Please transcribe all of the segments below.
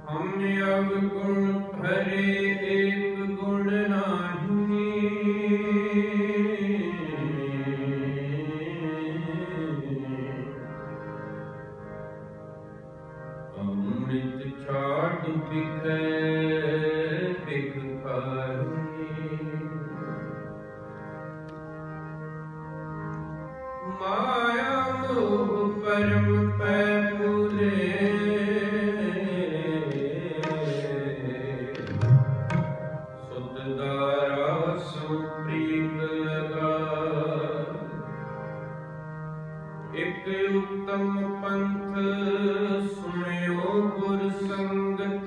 हम अवगुण भरे एक गुण नाही, अमृत छाट बिखै बिख खाही, माया मोह परम पै भूले, सुत दारा सो प्रीत लगा, एक उत्तम पंथ सुनियो गुर संगत,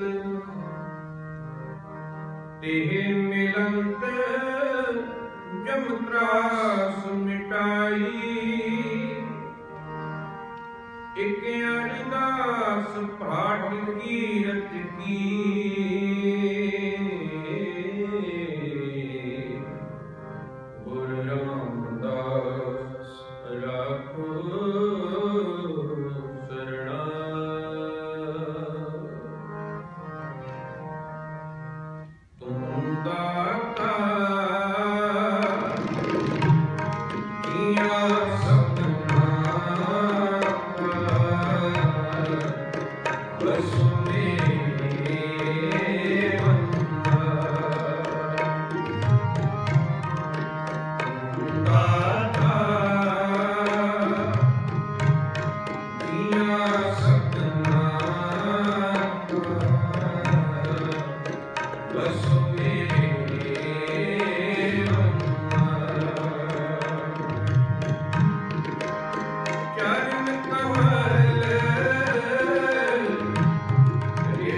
तेह मिलंत जम त्रास मिटाई, एक हरिदास पाठ कीरत की, गुरु रामदास राखो शरणा। तुम दाता किया सपना, बस मेरे बंदा, तुम दाता किया सपना, बस मेरे चरण कमल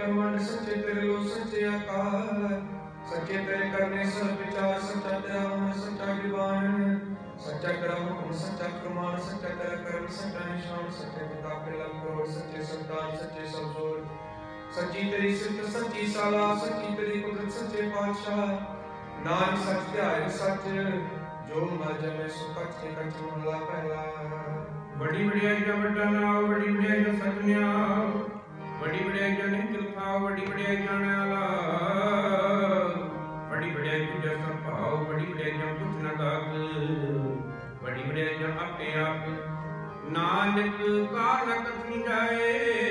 ब्रह्मांड सच्चे तेरे लो सच्चे आकार सच्चे तेरे करने सब विचार सच्चा तेरा मन सच्चा विवान सच्चा तेरा हुक्म सच्चा प्रमाण सच्चा तेरा कर्म सच्चा निशान सच्चे पिता के लग करोड़ सच्चे संतान सच्चे सब जोर सच्ची तेरी सिद्ध सच्ची साला सच्ची तेरी कुदरत सच्चे पातशाह नाम सच ध्याय सच जो मर जमे सो कच के कच महला पहला बड़ी बढ़िया जा बड़ा नाव बड़ी बढ़िया जा सजनिया बड़ी बढ़िया जा निकल खाओ बड़ी बढ़िया जाने वाला बड़ी बढ़िया जा सब पाओ बड़ी बढ़िया जा कुछ न दाग बड़ी बढ़िया जा अपने आप नानक का न कथनी जाए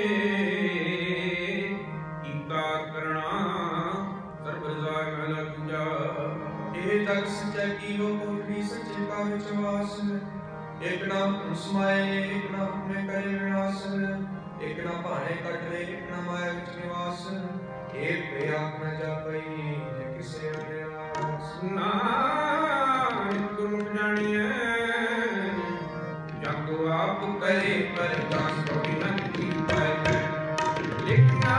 ईका करना सर्व जाय महला पूजा ये तक सच्चा कीरो को भी सच्चे का विश्वास एक नाम समाए एक नाम में करे विनाश एक ना भाने कट रे एक ना माया विच निवास एक पे आप न जा पई जे किसे अभ्यास नानक गुरु जानिए जग आप करे पर दास को बिनत की पाए लिखना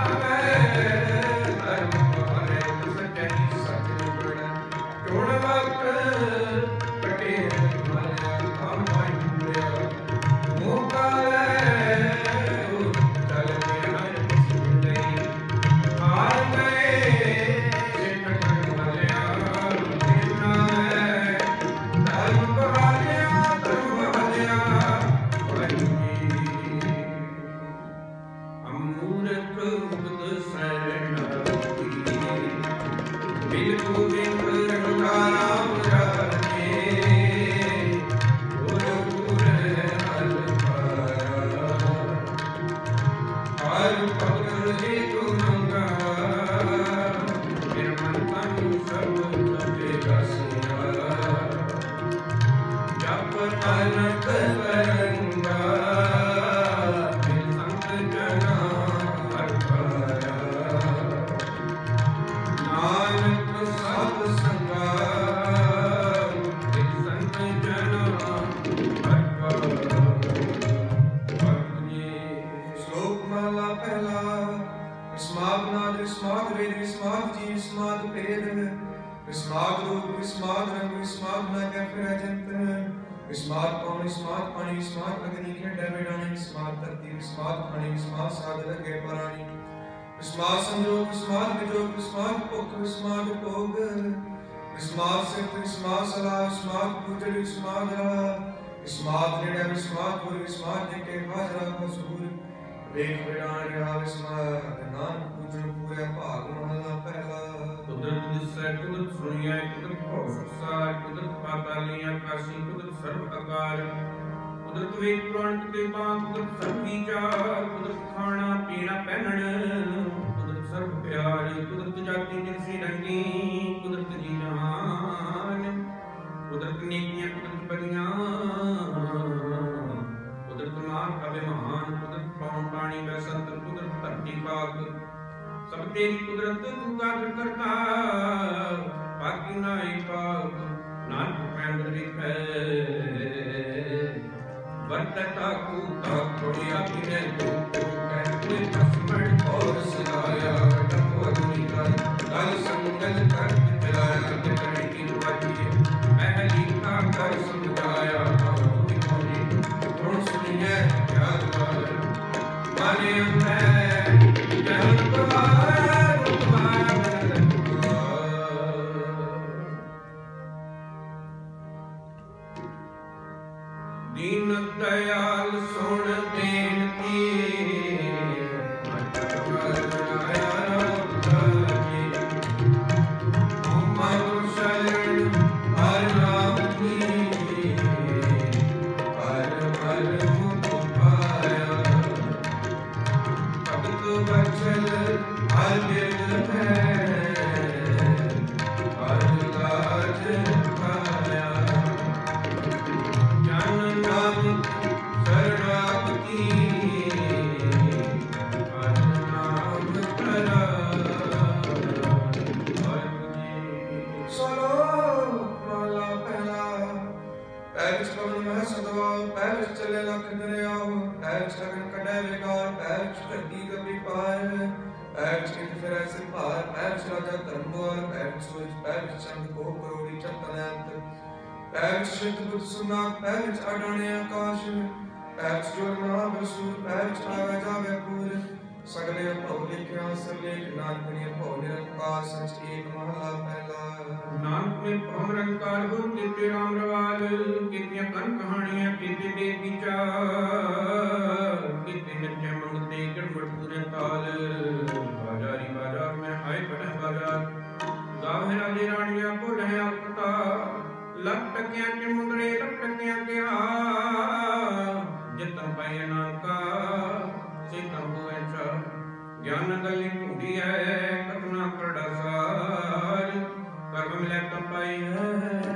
ਪੈਰ ਵਿੱਚ ਕਿਤ ਫਿਰ ਐਸੇ ਭਾਰ, ਪੈਰ ਵਿੱਚ ਰਾਜਾ ਧਰਮ ਦੁਆਰ, ਪੈਰ ਵਿੱਚ ਸੂਰਜ, ਪੈਰ ਵਿੱਚ ਚੰਦ ਕੋ ਕਰੋੜੀ ਚੰਤਨ ਅੰਤ, ਪੈਰ ਵਿੱਚ ਸ਼ਿਵ ਬੁੱਧ ਸੁਨਾਗ, ਪੈਰ ਵਿੱਚ ਅਡਾਣੇ ਆਕਾਸ਼, ਪੈਰ ਵਿੱਚ ਜੋਰ ਮਹਾਬਲਸੂਰ, ਪੈਰ ਵਿੱਚ ਆਵੇ ਜਾਵੇ ਪੂਰ, ਸਗਲੇ ਭਉ ਲਿਖਿਆ ਸਰਲੇਖ, ਨਾਨਕ ਨੇ ਭਉ ਨਿਰੰਕਾਰ, ਸਚ ਏਕ ਮਹਲਾ ਪਹਿਲਾ। ਨਾਨਕ ਨੇ ਭਉ ਨਿਰੰਕਾਰ ਗੁਰ ਕੀਤੇ ਰਾਮ ਰਵਾਜ, ਕੀਤੀਆਂ ਕਨ ਕਹਾਣੀਆਂ, ਕੀਤੇ ਦੇਵ ਵਿਚਾਰ, ਕੀਤੇ ਨਿਤਿਆ ਮੰਗਤੇ ਗੜਬੜ ਪੂਰੇ ਤਾਲ, ਬਾਜ਼ਾਰੀ ਬਾਜ਼ਾਰ ਮੈਂ ਆਏ ਬੜੇ ਬਾਜ਼ਾਰ, ਗਾਵੇ ਰਾਜੇ ਰਾਣੀਆਂ ਭੁੱਲੇ ਆਪਤਾ, ਲੱਖ ਟਕਿਆਂ ਕੇ ਮੁੰਦਰੇ ਲੱਖ ਟਕਿਆਂ ਕੇ ਹਾਰ, ਜਿਤਨ ਪਾਏ ਨਾਨਕਾ ਚੇਤਨ ਹੋਏ ਚਾ, ਗਿਆਨ ਗਲੀ ਢੂੰਢੀ ਹੈ ਕਤਨਾ ਕਰੜਾ ਸਾਰ, ਕਰਮ ਮਿਲੇ ਤਾਂ ਪਾਈ ਹੈ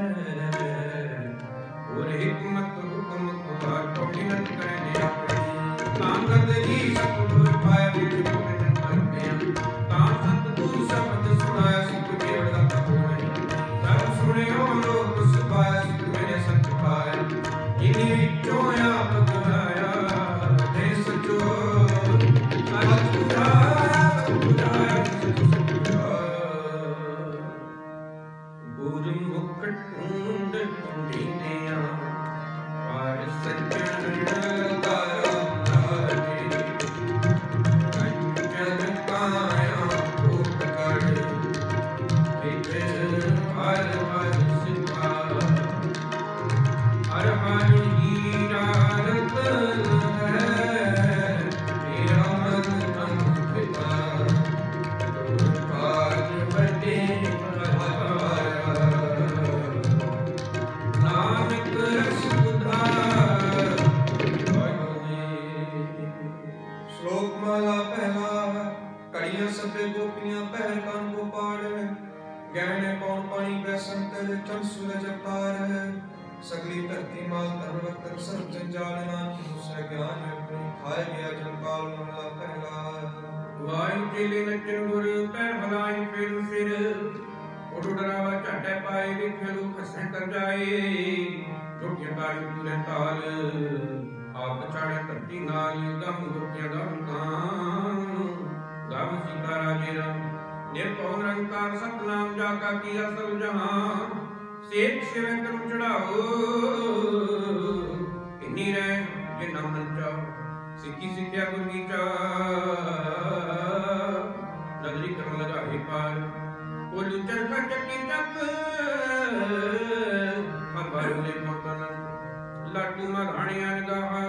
ਹੋਰ ਹਿਕਮਤ ਹੁਕਮ ਕੁਮਾਰ ਕੋਟੀ ਨ ਕਰੇ ਨੇ ਆਪਣੀ, ਤਾਂ ਗਦਰੀ ਸਤਿਗੁਰ ਪਾਇਆ ਵਿੱਚ ਕੋਟਨ ਪਰਪਿਆ, ਤਾਂ ਸਤਿਗੁਰ ਸ਼ਬਦ ਸੁਣਾਇਆ ਸਿੱਖ ਜੇੜ ਦਾ ਤਪੋਰੇ, ਸਭ ਸੁਣਿਓ ਲੋਕ ਸੁਭਾਇਆ ਸਿੱਖ ਮੇਰੇ ਸੱਚ ਪਾਇਆ, ਜਿਨੀ ਵਿੱਚੋਂ ਆਪ ਗੁਰਾਇਆ ਦੇ ਸਚੋ ਸਗਲੀ ਧਰਤੀ ਮਾਲ ਧਰਮ ਸਰਬ ਜੰਜਾਲ, ਨਾਨਕ ਦੂਸਰਾ ਗਿਆਨ ਆਪਣੀ ਖਾਏ ਗਿਆ ਜੰਕਾਲ ਮਹਲਾ ਪਹਿਲਾ। ਵਾਹਿ ਚੇਲੇ ਨਚਨ ਗੁਰ ਪੈਰ ਹਲਾਈ ਫਿਰ ਸਿਰ, ਉਠ ਡਰਾਵਾ ਝਾਟੇ ਪਾਏ ਵੇਖੇ ਲੋਕ ਹੱਸੇ ਕਰ ਜਾਏ, ਰੋਟੀਆਂ ਤਾਲੀ ਪੂਰੇ ਤਾਲ, ਆਪ ਚਾੜੇ ਧਰਤੀ ਨਾਲ, ਗਮ ਰੋਟੀਆਂ ਗਮ ਕਾਮ, ਗਮ ਸੀਤਾ ਰਾਜੇ ਰਾਮ, ਨਿਰਭਉ ਨਿਰੰਕਾਰ ਸਤਿਨਾਮ ਜਾ ਕਾ ਕੀਆ ਸਭ ਜਹਾਂ, ਸੇਖ ਸਿਵਨ ਕਰਮ ਚੜਾਓ, ਇੰਨੀ ਰਹਿ ਜੇ ਨਾ ਮਨ ਚਾਓ, ਸਿੱਖੀ ਸਿੱਖਿਆ ਗੁਰ ਵਿਚਾਰ, ਨਦਰੀ ਕਰਮ ਲਗਾਏ ਪਾਰ, ਕੋਲੂ ਚਰਖਾ ਚੱਕੀ ਚੱਕ, ਹਮਾਰੇ ਨੇ ਮੋਤਨ, ਲਾਟੂ ਮਘਾਣੀਆਂ ਨਗਾਹ,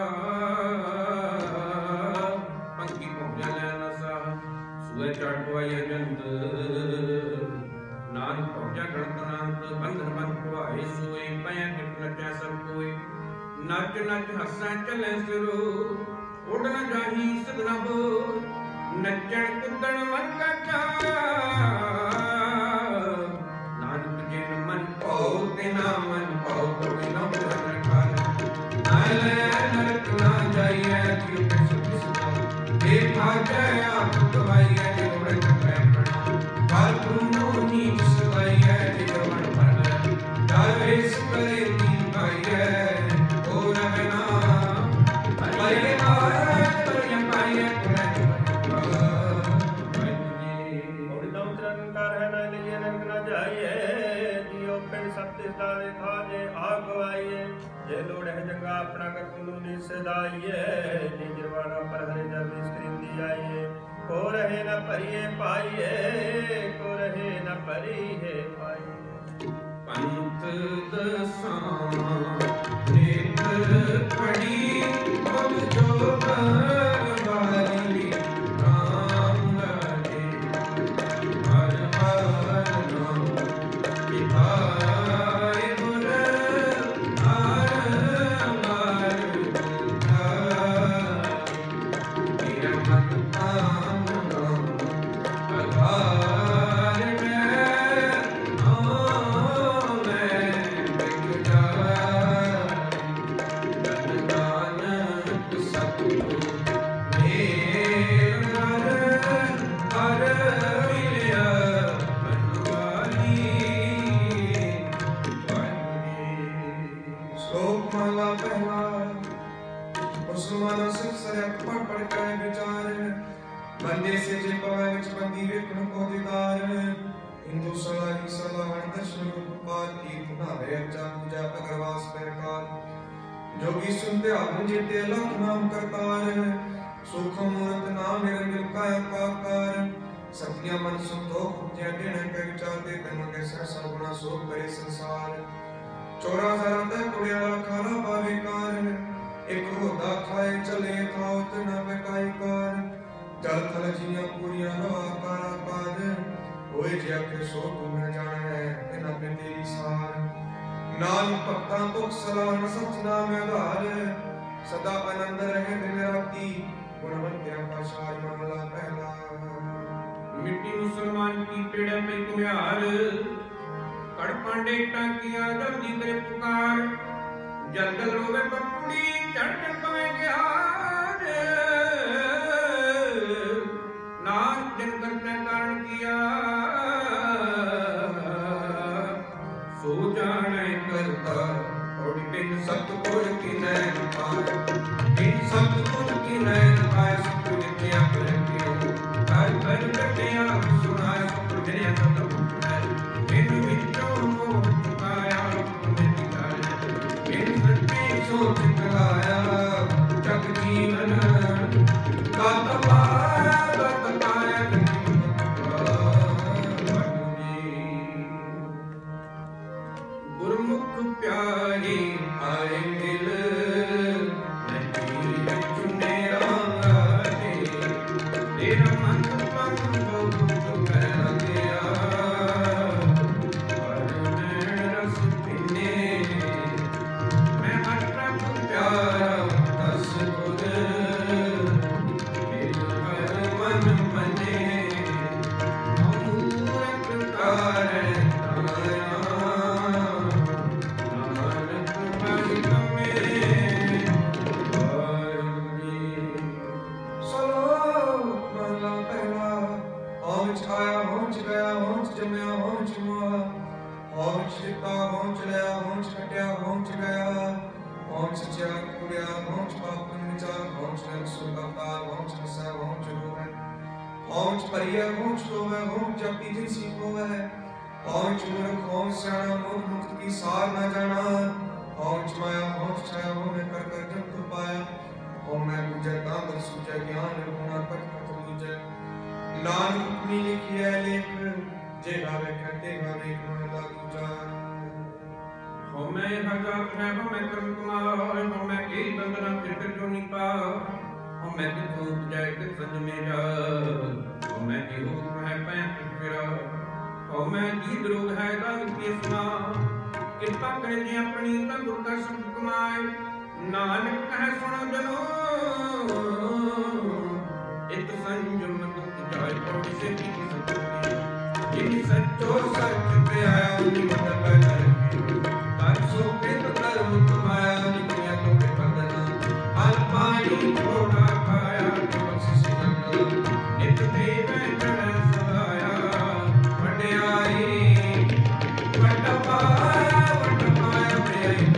ਪੰਕੀ ਭੋਗਿਆ ਲੈ ਨਸਾ, ਸੂਏ ਚੜਵਾਈ ਅਜੰਤ, ਨਾਨਕ ਪਹੁੰਚਾ ਗਣਤ ਨਾਨਕ, ਬੰਧਨ ਬੰਧ ਭਵਾਏ ਸੋਏ, ਪਿਆ ਕਿਤ ਨਚੈ ਸਭ ਕੋਇ, ਨਚ ਨਚ ਹੱਸੈ ਚਲੈ ਸਿਰੋ, ਉੱਡ ਨ ਜਾਹੀ ਸਗਨਾ ਹੋ, ਨੱਚਣ ਕੁੱਦਣ ਮਨ ਕਾ ਚਾਅ, ਨਾਨਕ ਜਿਨ ਮਨ ਭਾਉ ਤਿਨਾ ਮਨ ਭਾਉ, ਕੋਈ ਨਾ ਮਨ ਕਰ, ਨਾ ਲੈ ਨਰਕ ਨਾ ਜਾਈਐ, ਜਿਉ ਸੁਖ ਸੁਖ, ਇਹ ਭਾਜੈ ਆਪ ਗਵਾਈਐ, ਜਿਉ ਰੰਗ ਪੈ ਪ੍ਰਣਾ, ਕਾਲ ਪੁਰਨੋ ਨੀਚ ਸਦਾਈਐ, ਜਿਉ ਮਨ ਭਰੈ, ਜਲ ਵੇਸ ਕਰੇ ਨੀ ਪਾਈਐ, ਹੋ ਰਹਿ ਨਾ ਪਰੇ ਪਾਇਐ, ਪਰਿਆ ਪਾਈਐ ਪੁਰੈ ਜੇ ਲੋੜ ਹੈ ਜੰਗਾ ਆਪਣਾ ਕਰ ਕੁਲੂ ਨੀ ਸਦਾਈਏ, ਜੇ ਜਰਵਾਨਾ ਪਰ ਹਰੇ ਜਰਦੀ ਸਕਰਿੰਦੀ ਆਈਏ, ਕੋ ਰਹੇ ਨ ਭਰੀਏ ਪਾਈਏ, ਕੋ ਰਹੇ ਨ ਭਰੀਏ ਪਾਈਏ। ਪੰਥ ਦਸਾਂ ਨੇਤ ਪੜੀ ਬਲ ਜੋ ਬਰਬਾਰੀ, ਰਾਮ ਰਾਜੇ ਹਰ ਹਰ ਨਾਮ ਪਿਤਾਏ ਗੁਰ, ਬੰਦੇ ਸੇ ਜੇ ਪਵੈ ਵਿੱਚ ਬੰਦੀ ਵੇਖਣ ਕੋ ਦੀਦਾਰ ਹਿੰਦੂ ਸਲਾਹੀ ਸਲਾਹਣ ਦਰਸ਼ਨ ਰੂਪ ਪਾਰ ਕੀਰਤ ਨਾਵੇ ਅਰਚਾ ਪੂਜਾ ਅਗਰਵਾਸ ਪੈਕਾਰ जोगी सुनते आवन जेते लख नाम करतार सुख मूरत नाम निरंजन काया पाकार सतिया मन संतोख उपजया देण के विचार दे तन के सहसा गुना सोख करे संसार चोरा जरा ते कुड़िया खाना पावे कार एक होदा खाए चले थाउत न बेकाई कार जल थल जिया पूरिया नवा कारा पाद होए जे के सो तुम जाने इना पे तेरी सार नानक भक्तां दुख सलाहन सच नाम आधार सदा आनंद रहे दिन राती गुणवंत्या का सार महला पहला मिट्टी मुसलमान की पेड़ में कुम्हार कड़ पांडे टाकिया जल्दी करे पुकार जंगल रोवे पपुड़ी चढ़ चढ़ में हार नान दिन करते कारण किया सो जाने करता और बिन सतगुर की नैन पाए बिन सतगुर की नैन पाए सतगुर विद्या करके हर हर कटिया सुनाए सतगुर विद्या सतगुर बिन विचों मोह चुकाया तुम्हें दिखाया बिन सच्ची सोच चलाया जग जीवन गात पाया गुरमुख प्यारे आए मिल नदी चुने रांगे तेरा मन पन बहुत कर गया और मैं रस पीने मैं हर प्रभु प्यारा रस गुर हर मन मने अमूर्त कार पहुंच परिया पहुंच तो मैं पहुंच जपती जिनसी को है पहुंच मूर्ख पहुंच सियाना मूर्ख मुक्त की सार न जाना पहुंच माया पहुंच छाया हो मैं कर कर जब तू पाया हो मैं पूजा तांदर सूझे ज्ञान गुना पट पट पूजे नानक अपनी लिखी है लेख जे गावे कहते गावे माला पूजा हो मैं हजार है हो मैं कर्म कुमार हो मैं की बंदना फिर जो निपा हो मैं कितों जाए कि सज मेरा हो मैं की रूप है पैंत फिरा हो मैं की द्रोग है दाग केसना कृपा करे जी अपनी ता गुर का शब्द कमाए नानक कह सुनो जनो इत संयम दुख जाय पौड़ी से की सतोगी जिन सच्चो सच पे आया उन्हीं मत कर कर सो कृत कर्म कमाया निकया तो के बंधना हल पानी छोड़ा खाया तो बख्शिश मंगल नित देव चढ़ सदाया वड्याई वट पाया प्रिय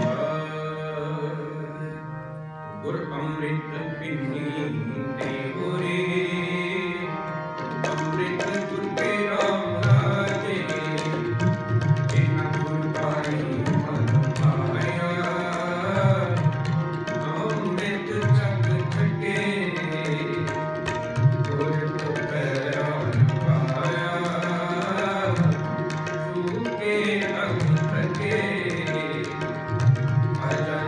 गुर अमृत पिन्नी देवरे अमृत गुर के राम राजे बिना गुर पाई मन पाया अमृत जग जगे गुर तो पैरान पाया चूके अंग थके अजन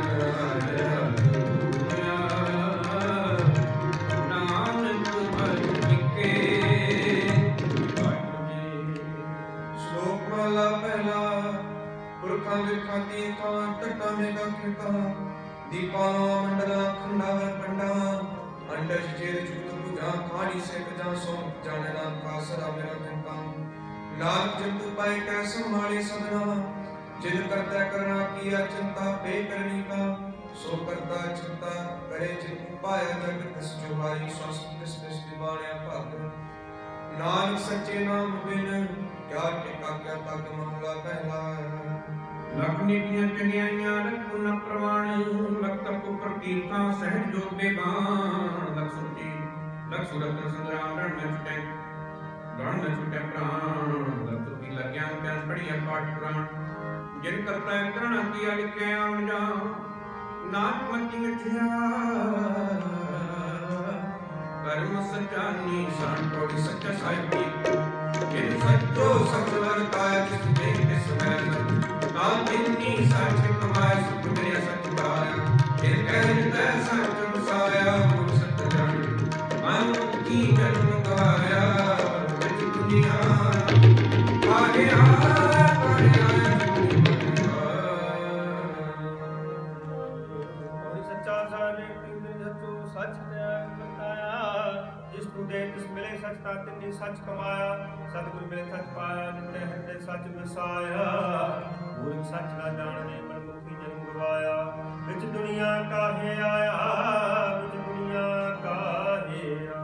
नानक भज के श्लोक माला पहला पुरखा विखाती का टट्टा में का खिता दीपाला मंडला खंडावर पंडा अंडज जेर जुत पूजा खाड़ी से तजा सो जाने नाम का सदा मेरा चिंता नाथ जंतु पाए कै संभाले सदना जिन करता करना किया चिंता पे करनी का सो करता चिंता करे जिन पाया जग तस जुहारी स्वास्थ्य तिस दिवाने भाग नानक सच्चे नाम बिन क्या टिका क्या तक महला पहला लख नीतियां चंगियाइयां लख पुन प्रमाण लख तप प्रतीका सहज जो बेगान लख सुची लख सूरत संग्राम रण में छुटे गण में छुटे प्राण लख की लग्या प्यास पढ़िया पाठ पुराण जिन करता है करण किया लिखे आवन जाओ नाथ मती मिठिया कर्म सच्चा निशान कोड़ी सच्चा साहिब की जिन सच्चो सचवर पाया जिस देख तिस बैल कातिनी सच कमाए सुख मेरा सच पाया जिन कहते सच बसाया गुर सच जान मन की जन्म गवाया बिच दुनिया आगे सच कमाया सतगुर मिले सच पाया नित्य हृदय सच बसाया मूर्ख सच ना जानने मनमुखी जन्म गवाया बिच दुनिया काहे आया बिच दुनिया काहे आया।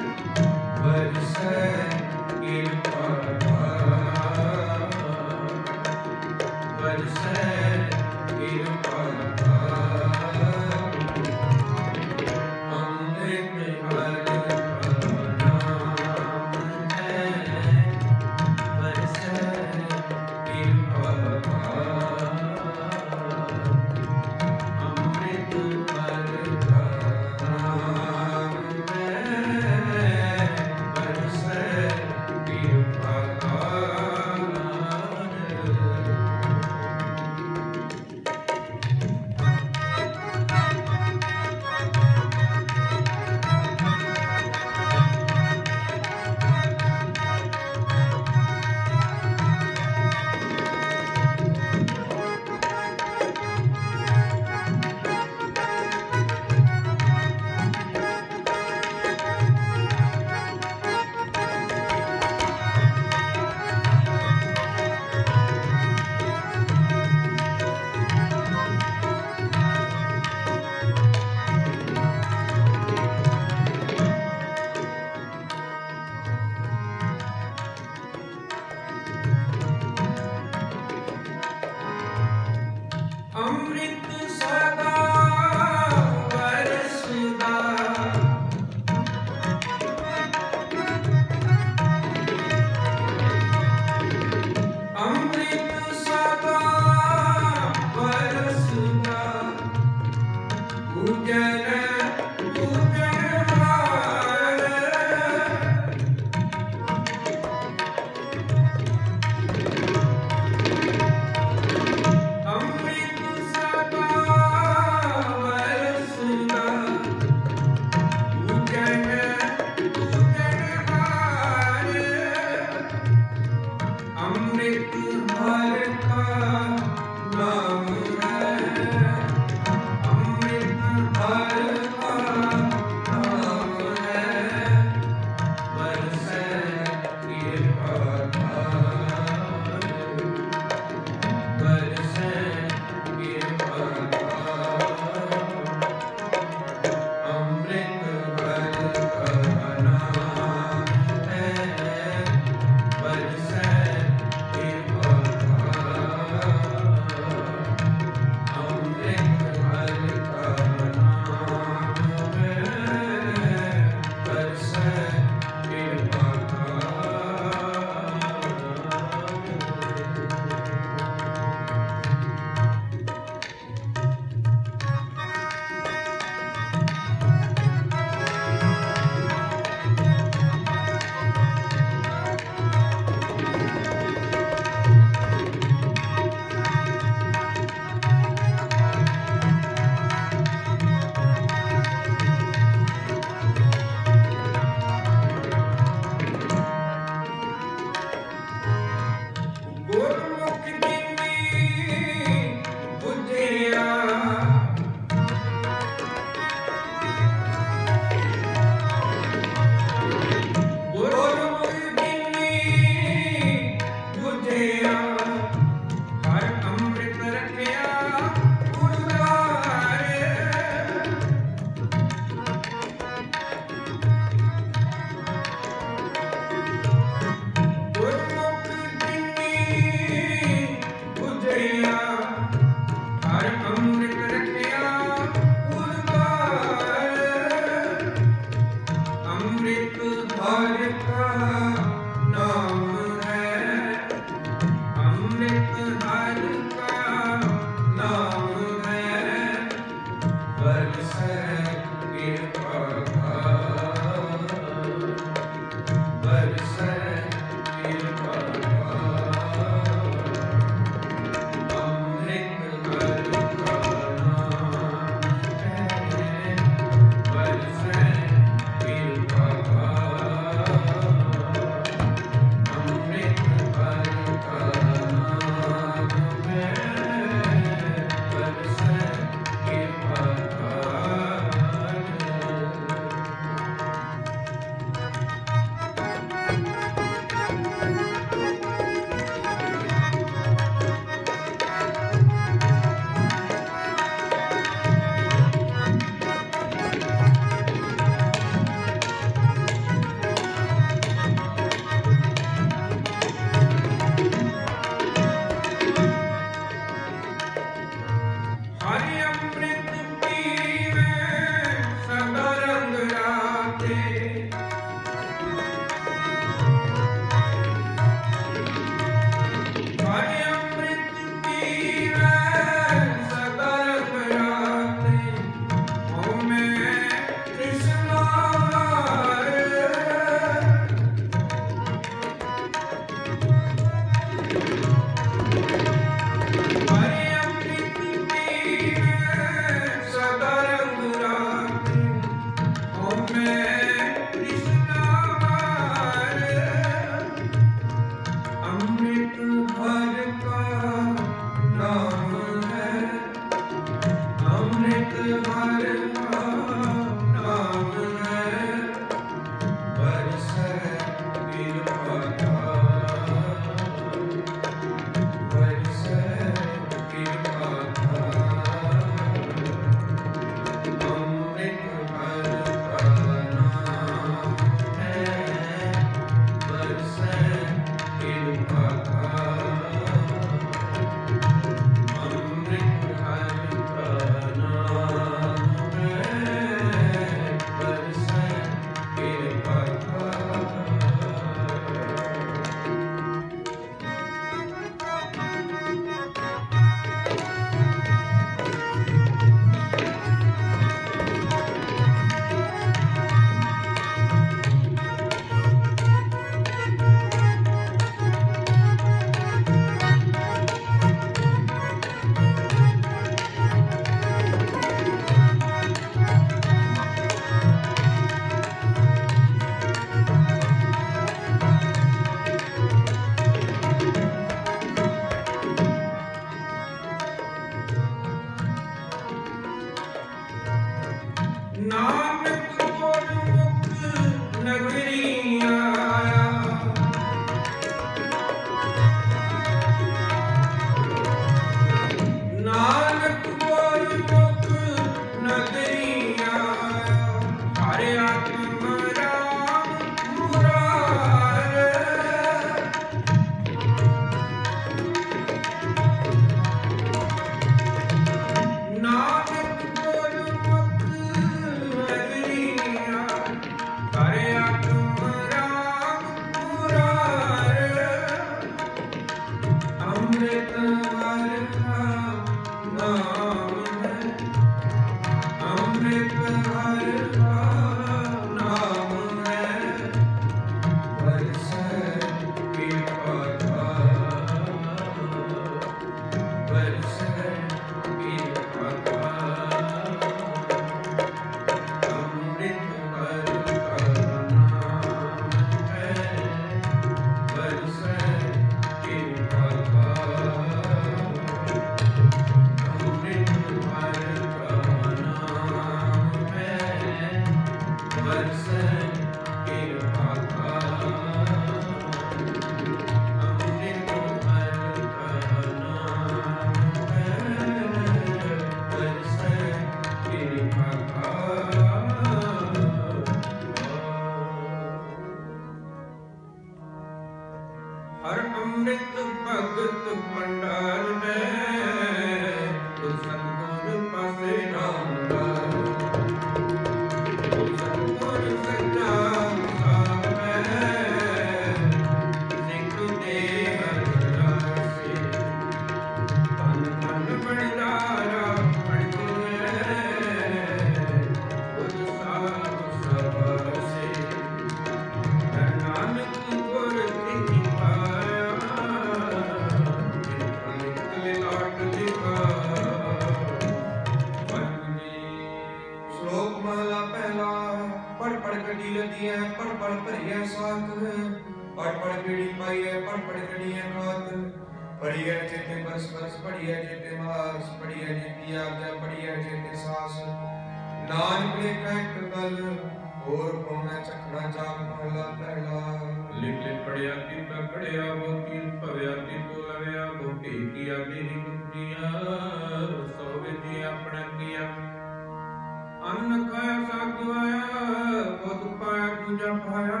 श्लोक महला पहला। पढ़ पढ़ कटी लदी है, पढ़ पढ़ भरिया साथ, पढ़ पढ़ पीड़ी पाई है, पढ़ पढ़ कटी है खात। पढ़ी है चेते बरस बरस, पढ़ी है चेते मास, पढ़ी है जेती आज्ञा, पढ़ी है चेते सास। नानक ने कहत गल और पौना चखना जाग महला पहला। लिख लिख पढ़िया कीता पढ़िया वो कीर भविया की तो लविया वो किया तेरी बुद्धिया सो विधि अपना किया। अन्न खाया साग गवाया बहुत पाया दूजा पाया।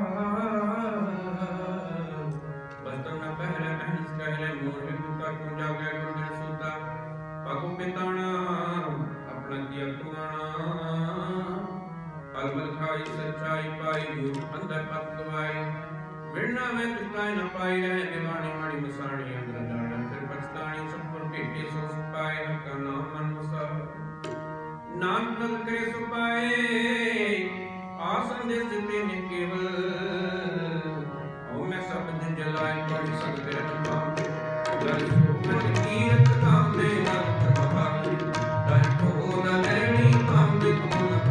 बस्तर न पहले महस कहले मोर विपुता पूजा गए गुरुदेव सूता। पगु पिताना अपना किया कुआना। पल खाई सच्चाई पाई दूर अंदर पत गवाई। विड़ना में पिताई न पाई रहे निवाणी माड़ी मसाणी अंदर जाना फिर पछतानी संपूर्ण भेटे सो पाए का नाम मन वसा। नाम तल करे सो पाए आसन दे सिद्धि ने केवल। ओ मैं सब दिन जलाए पढ़ सकते रखबाम जल सो मन कीरत नाम दे नल प्रभावी। दर को न लेनी काम दे को न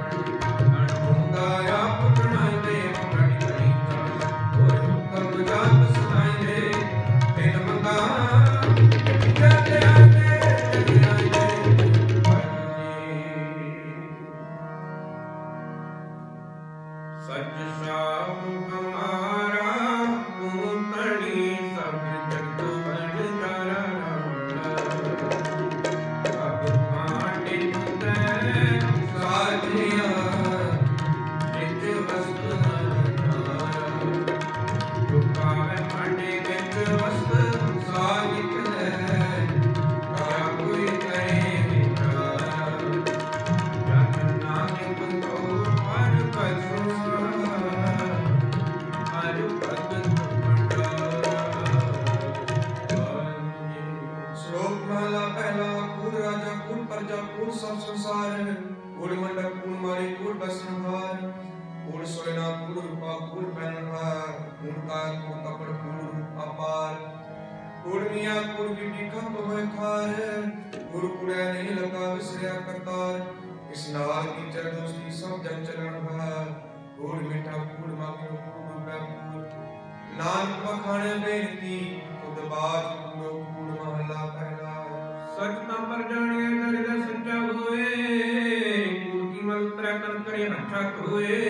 नानक बखाने बेनती खुद बाज पूरो कूड़ महला पहला। सच ना पर जानिए दरिद्र सच्चा होए कूड़ की मल उतरा तन करे अच्छा होए।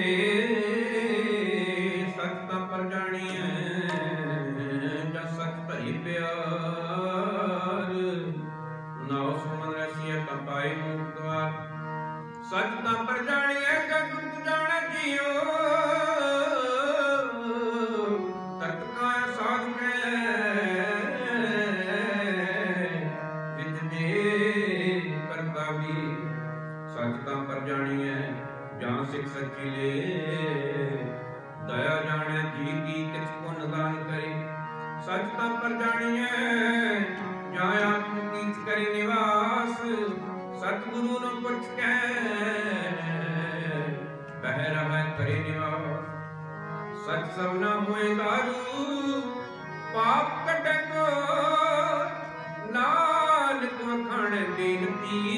सच ना पर जानिए जा सच भरी प्यार नाव सुमन रसिया तपाई मुक्त द्वार। सच ना पर जानिए जा गुरु जाने जियो सच्ची ले दया जाने जी की किस पुन दान करे। सचता पर जानिए जाया कीच करे निवास। सतगुरु न पुछ के बह रहा करे निवास। सच सब न होए दारू पाप कटे को नानक वखाण बेनती।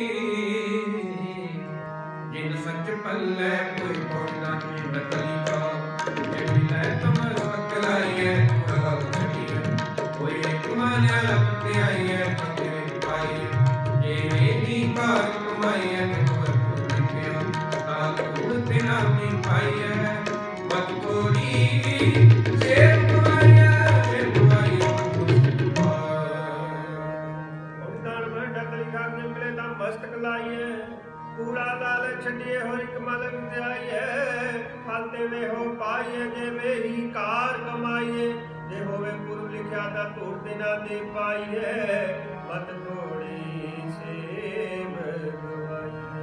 जिन सच पल्ले कोई कोड़ा नहीं बतली का जेड़ी ले तमर सकलाई है कला छटी है। कोई कुमाने लगते आई है पते पाई ये मेरी बात कमाई है खबर को दिया ताल उड़ते ना नहीं पाई है मत कोड़ी शेर कुमारिया शेर कुमारिया उतार में डकली का मिले ता मस्तक लाइए। कूड़ा दाल छड़िए हो एक मलक जाइए। फलते वे हो पाइए जे वे ही कार कमाइए। जे होवे पूर्व लिखा था तोड़ते ना दे पाइए। मत थोड़ी सेव गवाइए।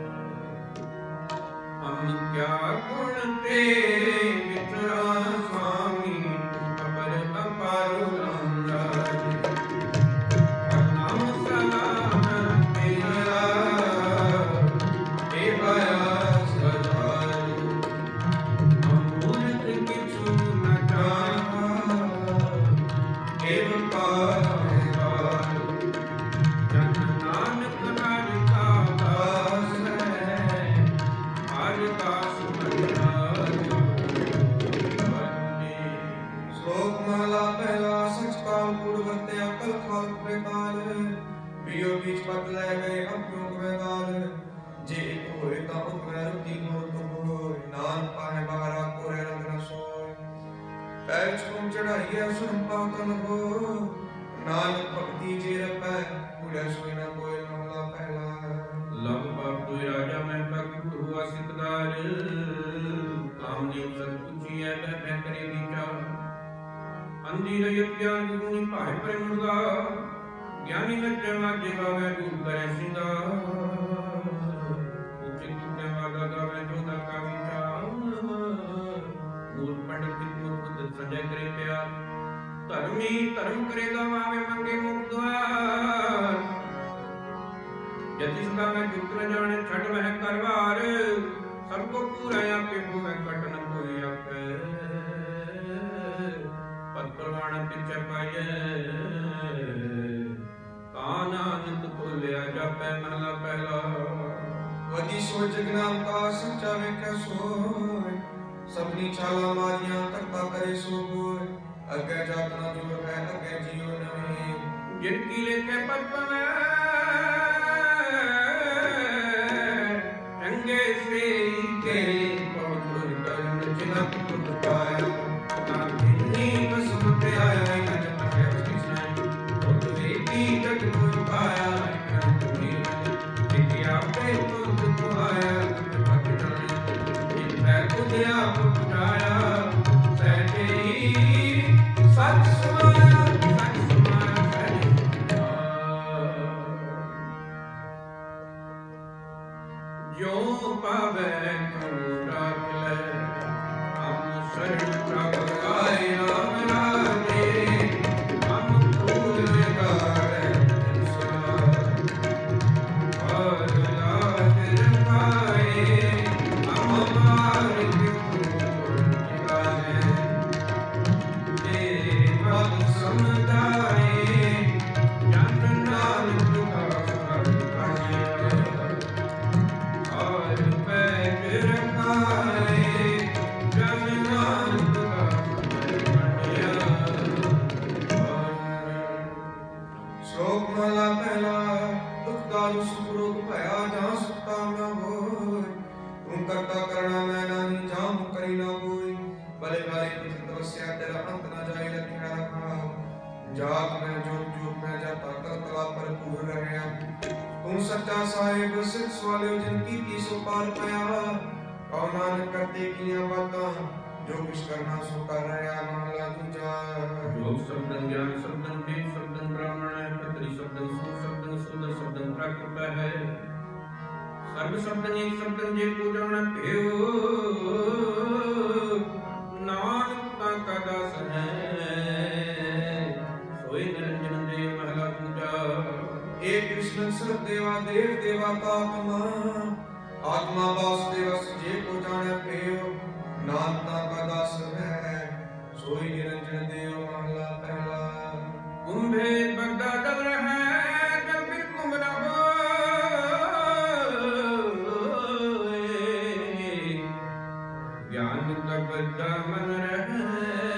हम क्या गुण तेरे मित्रा स्वामी अपर अपारो Give a माल पियो बीच पत लै गए अपियों को दाल जे एक होए ता उपमै रुति मोर तो होए नान पाए बारा कोरे रंग न सोए पैर छुम चढ़ाइए सुन पातन हो नानक भक्ति जे रपै उड़े सोए न कोई महला पहला लव पाप कोई राजा मैं प्रकट हुआ सिकदार कामदेव सत पूछी है मैं करे विचार अंधी रयत ज्ञान गुणी पाए पर मुर्गा ज्ञानी नच्चे माजे गावे रूप करे सिंगार उचित तुमने वादा गावे जोधा का विचार मूल पंडित मूल बुद्ध संजय करे प्यार धर्मी धर्म करे गवावे मंगे मुक्त द्वार यदि सदा मैं जुक्त न जाने छठ वह करवार सबको पूरा आपे भूवे कट न कोई आपे पद प्रमाण पिछे पाए कानानंद बोलिया जापे महला पहला वदी सो जगनाम का सच्चा वेख सोय सबनी छाला मारियां करता करे सो गोय अगे जातना जो है अगे जियो नहीं जिनकी लेके पद पवे रंगे से के पवन करन चिनक पुत पाया नाथिनी कसमते आया न जपके कृष्ण तो देवी जग को पाया करनी दिया पे तो आया भक्तन इन पैर को दिया पुटाया सहते सच समाया जो पावे करुणा मिले हम शरण प्रभ आए राम रामे हम फूल लगाए और लाज रखाए हम हमारे फूल लगाए तेरे पद समुदाय जन नानक का सहाय और पैर रखाए जन नानक का श्लोक माला पहला दुख दारु सुख रोग भया जहाँ सुखता न होय तुम करता करना मैं नहीं जाम करी न होय भले भाले कुछ तपस्या तेरा अंत न जाए लखना रखा जात में जो मैं जाता कर तला पर पूर रहे तुम सच्चा साहिब सिद्ध वाले जिनकी की सो पार पाया कौन नानक करते किया बाता जो कुछ करना सो कर रहा मामला दूजा योग शब्दन ज्ञान शब्दन वेद शब्दन ब्राह्मण है पत्री शब्दन सु शब्दन सुंदर शब्दन प्राकृत है सर्व शब्दन एक शब्दन जे पूजन भयो नानक का दास है सोई निरंजन देव महला पूजा एक कृष्ण सब देवा देव देवा का आत्मा वासुदेव जे को जाने भयो नानका का दास है सोई निरंजन देव महला पहला कुंभे बगदा डल रहा है जब फिर कुंभ न हो ज्ञान का बद्दा मन रहे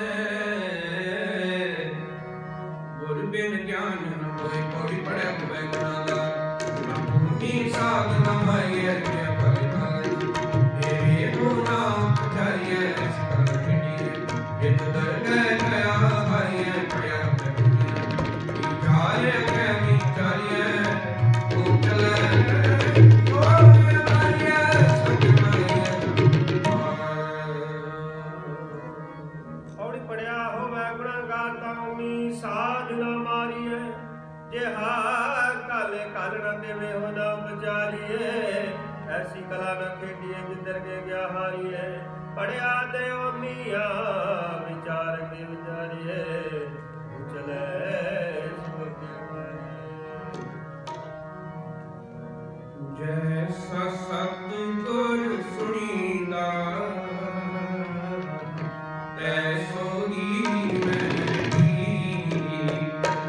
गुरु बिन ज्ञान न कोई कोई पड़े हुए गुनाला न भूमि साध न माये के परिमाण ये गुना चाहिए सकल मिटिए ये तो दर गया भाई पड़ा विचारे के विचारिए तू चले ਔੜੀ ਪੜਿਆ ਹੋਵੇ ਗੁਣਗਾਰ ਤਾਉਮੀ ਸਾਧ ਨਾ ਮਾਰੀਏ ਜੇ ਹਾਰ ਕਾਲੇ ਕਾਲ ਨਾ ਦੇਵੇ ਹੋ ਨਾ ਬਚਾਰੀਏ ਐਸੀ ਕਲਾ ਨਾ ਖੇਡੀਏ ਜਿੱਧਰ ਕੇ ਗਿਆ ਹਾਰੀਏ ਪੜਿਆ ਤੇ ਓਮੀਆਂ ਵਿਚਾਰ ਕੇ ਵਿਚਾਰੀਏ ਚਲੇ ਸੁਰਤੀ जैसा सतगुर सुनीला तैसो ही मैं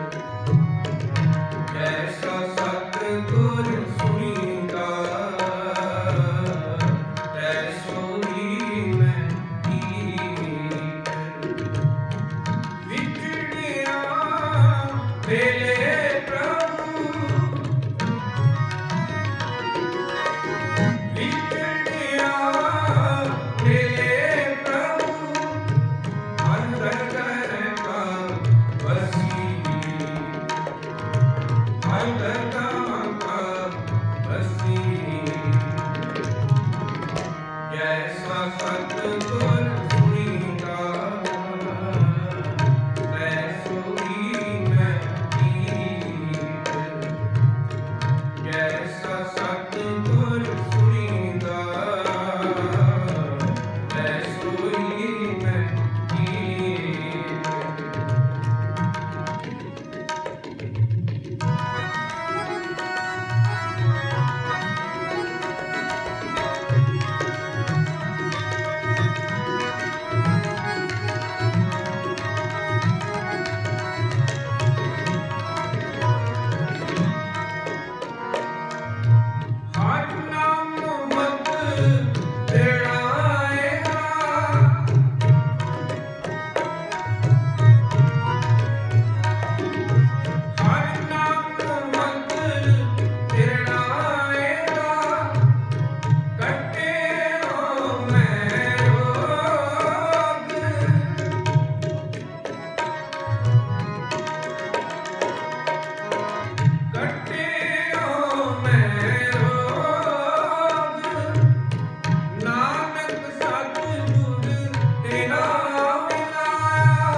जैसा सतगुर सुनीला तैसो ही मैं विछड़िया वेले हर दरगाह का बसी जैसा सतगुर सुनीता तैसो ही मैं कीत जैसा सतगुर सुनीता तैसो ही मैं कीत। हर नाम मत तेड़ाएगा हर नाम मत तेड़ाएगा कटे हो मैं रोग कटे हो मैं रोग नानक सतगुर तेरा मिलाया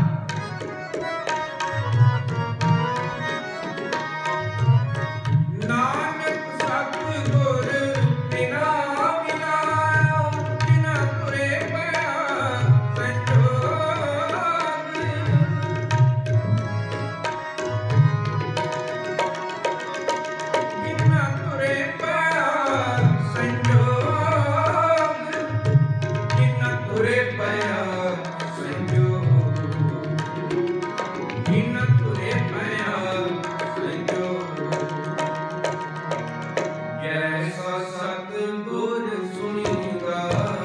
नानक सतगुर तेरा मिलाया बिना तुरे पया संजोग बिना तुरे पया संजोग बिना तुरे पया संजोग बिना तुरे पया संजोग जैसा सतगुर सुनीता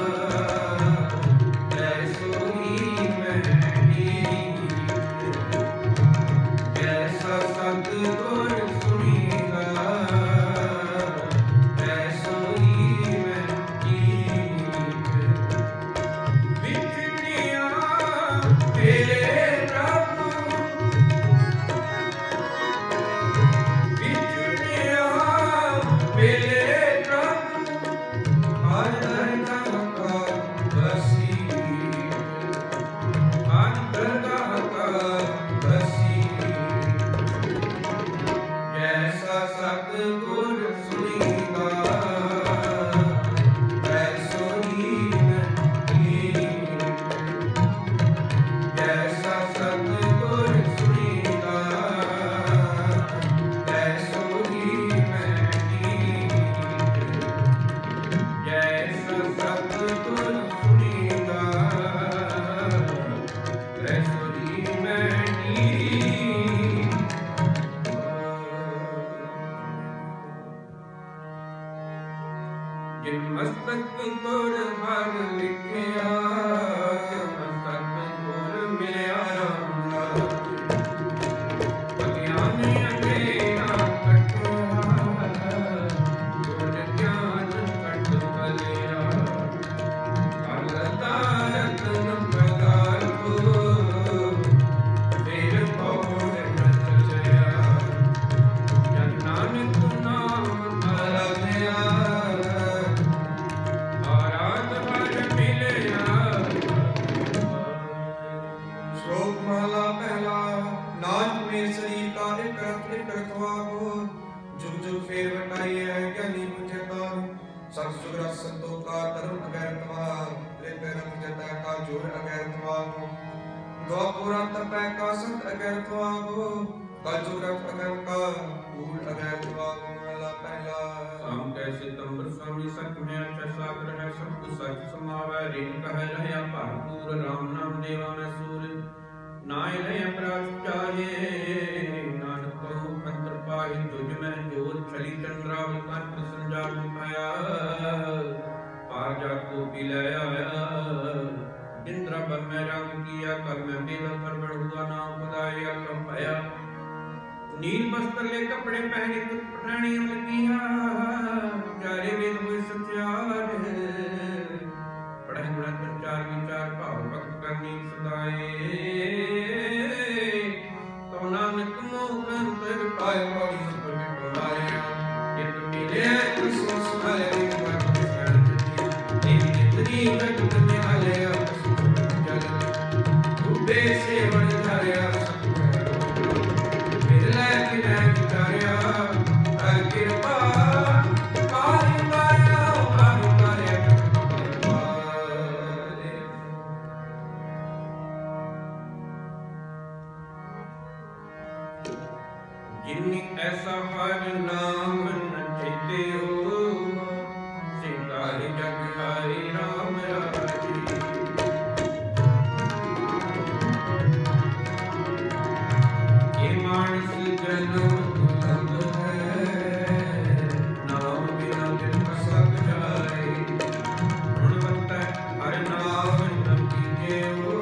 तैसो ही मैं कीत जैसा सतगुर सुनीता तैसो ही मैं कीत। विछड़िया तेरे प्रभु विछड़िया मेरे प्रभु हर दरगाह का बसी हर दरगाह का बसी जैसा सतगुर सुनीता तैसो ही मैं कीत जैसा सतगुर सुनीता तैसो ही मैं कीत जैसा सतगुर सुनीता तैसो ही मैं कीत। जिन मस्तक गुर हर लिखिया जिन मस्तक गुर मिलिया राम पतियां ने अंधेरा कटिया गुर ज्ञान कट भलिया कल तारक नंबरदार को फिर पौड़ न चलिया जन नानक नाम मारा गया आराध भर मिलिया। श्लोक माला पहला नानक में शरीर का एक रखवा हो जुग जुग फेर बटाइए ज्ञानी बुझता सब जुग रस संतों का धर्म अगैरतवा लेते रख जता का जोर अगैरतवा हो द्वापुरा तपै का संत अगैरतवा हो कलजुग रख अगैर का भूल अगैरतवा हो। माला पहला शाम कैसे तंबर स्वामी सत में अच्छा सागर है सब कुछ सच समावै रेण कह रहया भरपूर राम नाम देवा में सूर नाय लय अपराध चाहे नानक को मंत्र पाहि तुझ में जोर छली चंद्रावल कंठ संजाल पाया पार जा को पी ले आया इंद्र बन में रंग किया कर में बेल परवड़ हुआ नाम खुदाई अल्लाह पाया नील वस्त्र ले कपड़े पहने तुझ पठानी अमल किया चारे वेद हुए सत्यार पढ़े गुण संचार विचार भाव भक्त करनी सदाए तो नानक मोह अंतर पाए जगत में आलिया जल डूबे सेवन धारिया बिरला किना विचारिया कर कृपा पारी माया जिन्नी ऐसा हर नाम न चेते हो सिंगारे जग हरि राम राजी ये मानस जन्म दुर्लभ है नाम बिना दिल फसक जाए गुणवंत हर नाम न कीजे हो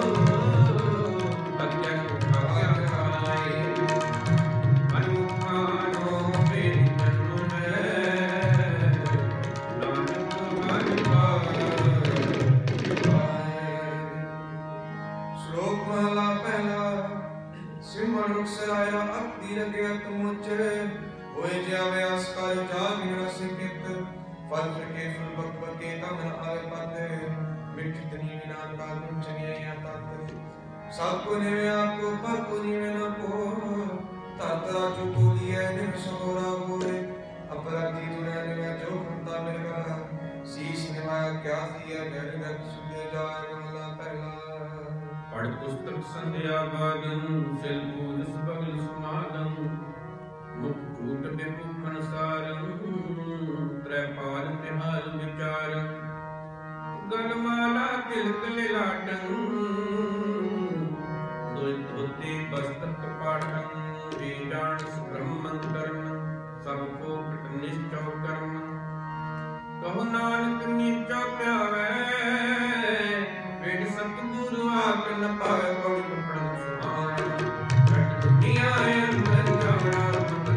सबको निवे आपको परको निवे न को तातरा जो बोलिए निवे सोरा बोले अपराधी दुनिया निवे जो खंता मेरा शीश निवाया क्या दिया घर में सुधे जाए वाला पहला पढ़ पुस्तक संध्या बागन सिल पूज सबल समागम मुख कूट बेपुखन सारम त्रैपाल तिहाल विचारम गलमाला तिलक लिलाटम धोते वस्त्र कपाटम वेदांत ब्रह्मन कर्म सबको निश्चय कर्म कहो नानक नीचा प्यावे वेद सतगुरु आप न पावे पौड़ी पकड़ सुनाए दुनिया अंदर जावड़ा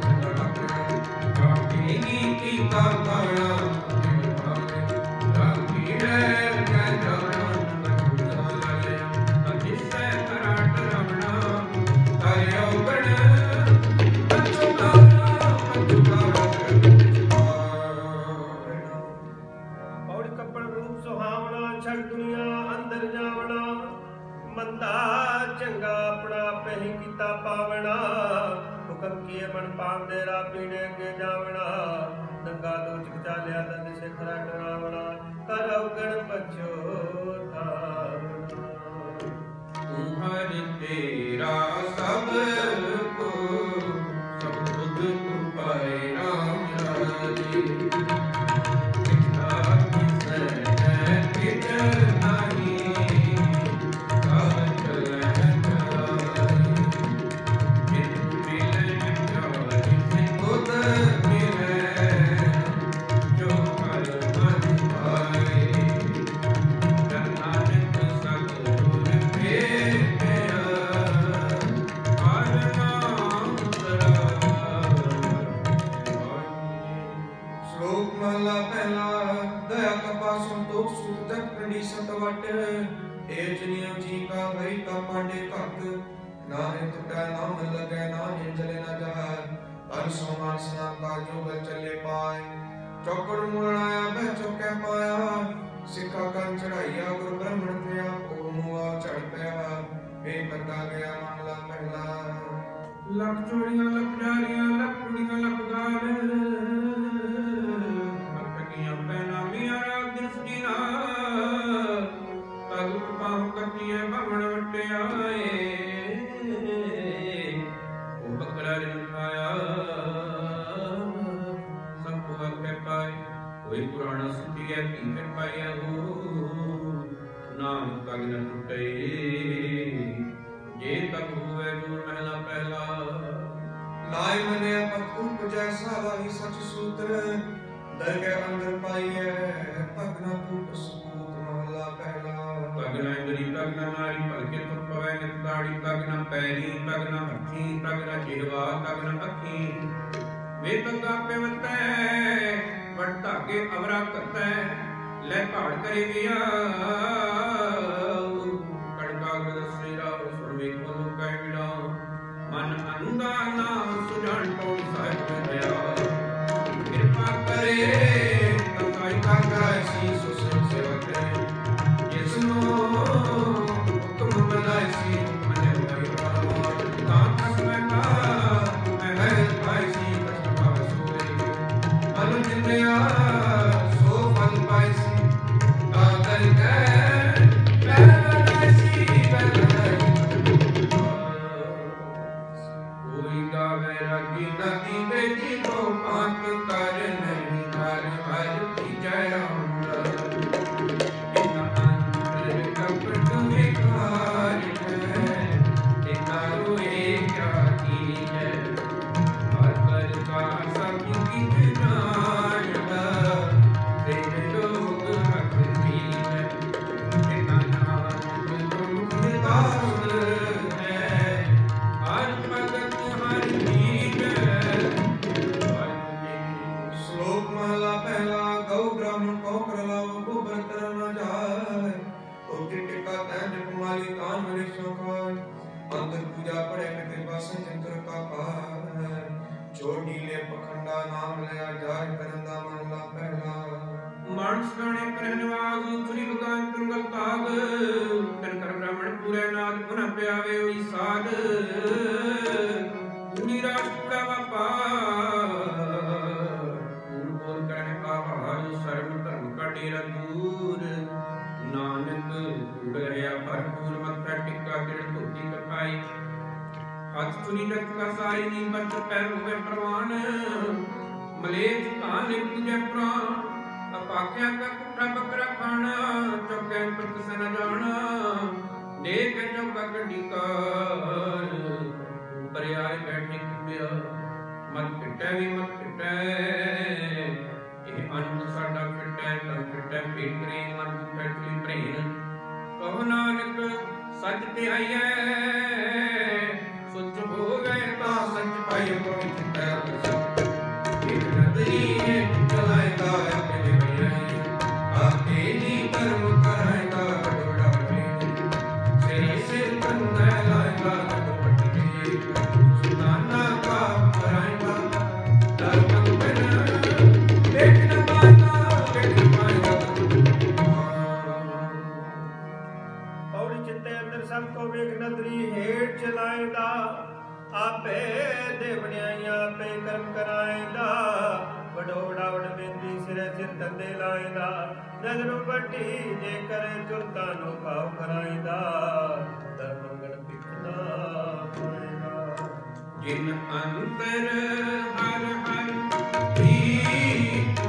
काटी की कावड़ा मन पावदे राबी ने के जावना दंगा दोच चालिया दंद से खरा डरावना करव गण पछोता तुम्हारे तेरा सब को सब बुद्ध को पाए राम राजी चौकड़ मुड़ाया बह चौके पाया सिखा कन चढ़ाइया गुरु ब्राह्मण पिया को मुआ चढ़ पाया वे बंदा गया मामला पहला लख चोरियां लख जारियां लख कुड़ियां लख गाल मटकियां पहना मिया राग दिन सजीना तग पाँव कटिए बामण वटे आए वो बकरा रिन खाया कोई पुराना सुखिया तीन पाया हो नाम तग न टूटे जे तक हुए जो महला पहला लाए मने पखुप जैसा वही सच सूत्र दर के अंदर पाइए तग न टूट सूत महला पहला तग न इंद्री तग न नारी पलके तो पवे निताड़ी तग न पैरी तग न हथी तग न जिहवा तग न अखी वे तग आपे वतै बट धागे अवरा करता ले पहाड़ करे गया कड़का गदसेरा सुरवे को लुकाए मिला मन अंधा नाम सुजान टोल साहिब दया कृपा करे तकाई का शीश सेवा करे नदी बेदी दो पात कर नहीं हर हर की जय इन अंतर कपट विकार है इना रोए क्या की है हर कर का सब कित जानदा तेरे लोग हक दी है इना नाम तुम दास है हर भगत हर मीत श्लोक माला पहला गौ ब्राह्मण को प्रलाव को बरतर न जाए तो टिका तैन कुमारी तान मनुष्यों को अंतर पूजा पड़े कृपा से चंद्र का पार छोटी ले पखंडा नाम लिया जाय करंदा माला पहला मानस गाने पहनवाज श्री भगवान तुंगल ताग तन कर ब्राह्मण पूरे नाद पुन प्यावे होई साध पूरी रात पूरा बापा पूर बोल कहने का हाल सर्व धर्म का डेरा दूर नानक उड़या भरपूर मत्था टिक्का गिर धोती कपाई हाथ चुनी रख का साई नी बच पैर हुए प्रवान मलेच तान पूजे प्राण अपाक्या का कुठा बकरा खाना चौके पर से न जाना देख चौका गड्डी कार ऊपर आए बैठने कुबिया मत पिटे भी मत पिटे ये अन्न साडा पिटे तर पिटे पीकरी मन बैठली प्रेन कहो नानक सच ते आइए सच हो गए ता सच पाइए कोई चिता एक नदरी है चलाएगा अपने भैया आपे नी कर्म कराएगा बड़ोड़ा बने से बंदा लाएगा दुपट्टी सुनाना का कराएगा दर्पण बना देख न पाएगा पौड़ी चित्ते अंदर सबको वेख नदरी हेठ चलाएगा आपे देवनिया आपे कर्म कराएगा वडोड़ा वड बेंदी सिरे सिर तंदे लाएगा नजरों पट्टी जे करे चुलता नो भाव कराएगा धर्मंगल पिछना होएगा जिन अंतर हर हर प्रीत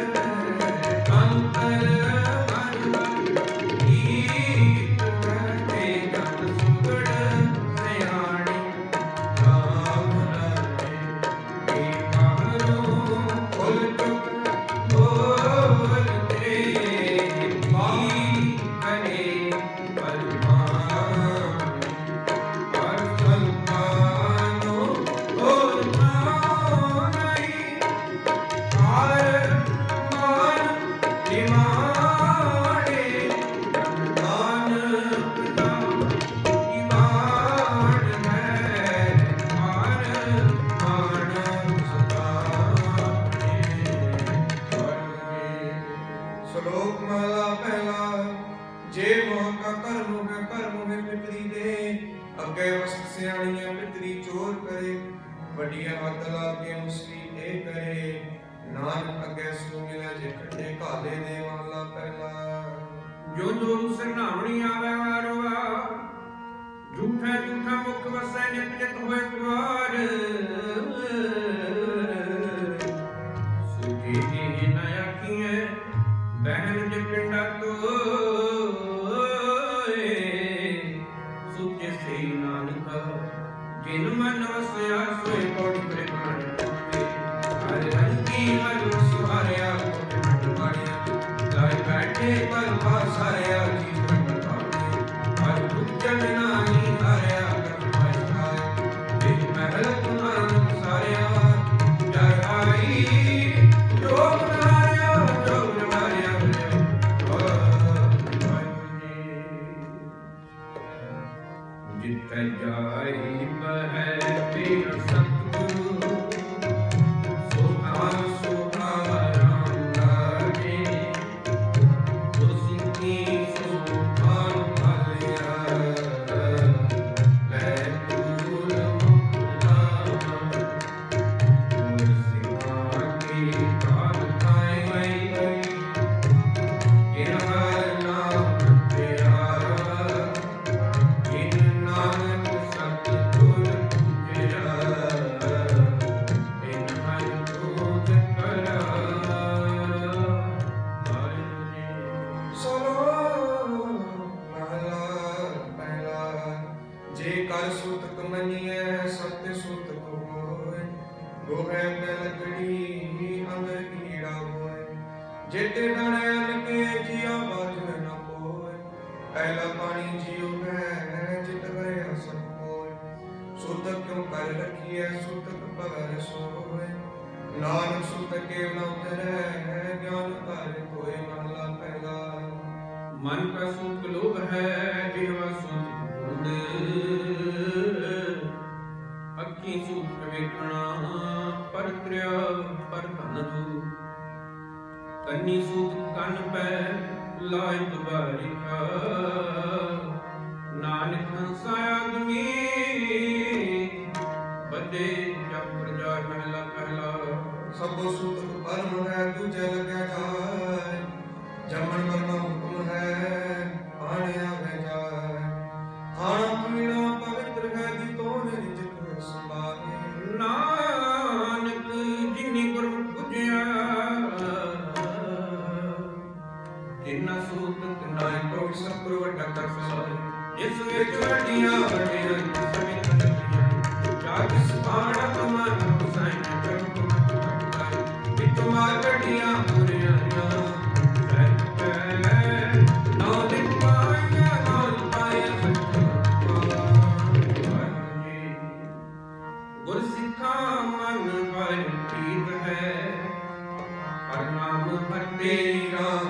अंतर हर हर प्रीत करते जन सुगड़ सयाणी राम नामे के कारो फुल चुक बोलते पाई करे बलवान हर संतानो और नहीं हार मान निमाड़े दान पिता ईमान है हार मान सताने श्लोक माला पहला जे मोह का कर्म में पितरी दे अगे वस्त सियाणियां पितरी चोर करे वडिया हथ लागे मुसली ए करे नानक अगे सु मिले जे खड्डे काले दे वाला पहला जो जो सरनावणी आवे वारवा झूठा झूठा मुख वसै नित नित होए कुवार सुजी ही न आखिए बहन जे पिंडा तो सुचे से नानक जिन मन वसया सोए पौड़ी प्रेमान हर रंगी हर सुहारिया कोटे मंडवाड़िया गाय बैठे पर भाषाया जीवन पावे हर उज्जन नानी हारिया कर भाषाए जिन महल तुम्हारा सारिया जय आई जोग नारिया जित जाई बहै तेरा सतगुरु सोहा सोहा राम लागे उस ਹੋਵੇ ਤੇ ਲੱਕੜੀ ਅੰਦਰ ਕੀੜਾ ਹੋਏ जेते दाने लगे जिया बाज न कोय पहला पानी जियो है जित भया सब कोय सुतक क्यों कर रखी है सुतक पगर सोए नानक सुतक के न उतरे ज्ञान कार्य कोई महला पहला मन का सुख लोभ है जीवा सुख ढूंढ अखी सुख वेखना पर क्रिया पर धन दू कन्नी सूत कन पै लाय दुबारी खा नानक हंसाया दुनी बदे जब प्रजा महला पहला सबो सूत परम है दूजे लगे जाए जमन मरना हुक्म है आने आवे जाए खाना पीना पवित्र है दी तो रिजक संभाले नानक जिन्नी गुरमुख बुझिया तिना सूत तिना को सतगुरु वड्डा कर सवारे इस विच वड्डियां वड्डियां सभी नदियां जाग सुभाना तुमारा साईं कर तुमारा कि तुमार वड्डियां बुरियां नौ दिन पाया गुर सिखा मन पर प्रीत है हर नाम हर तेरी राम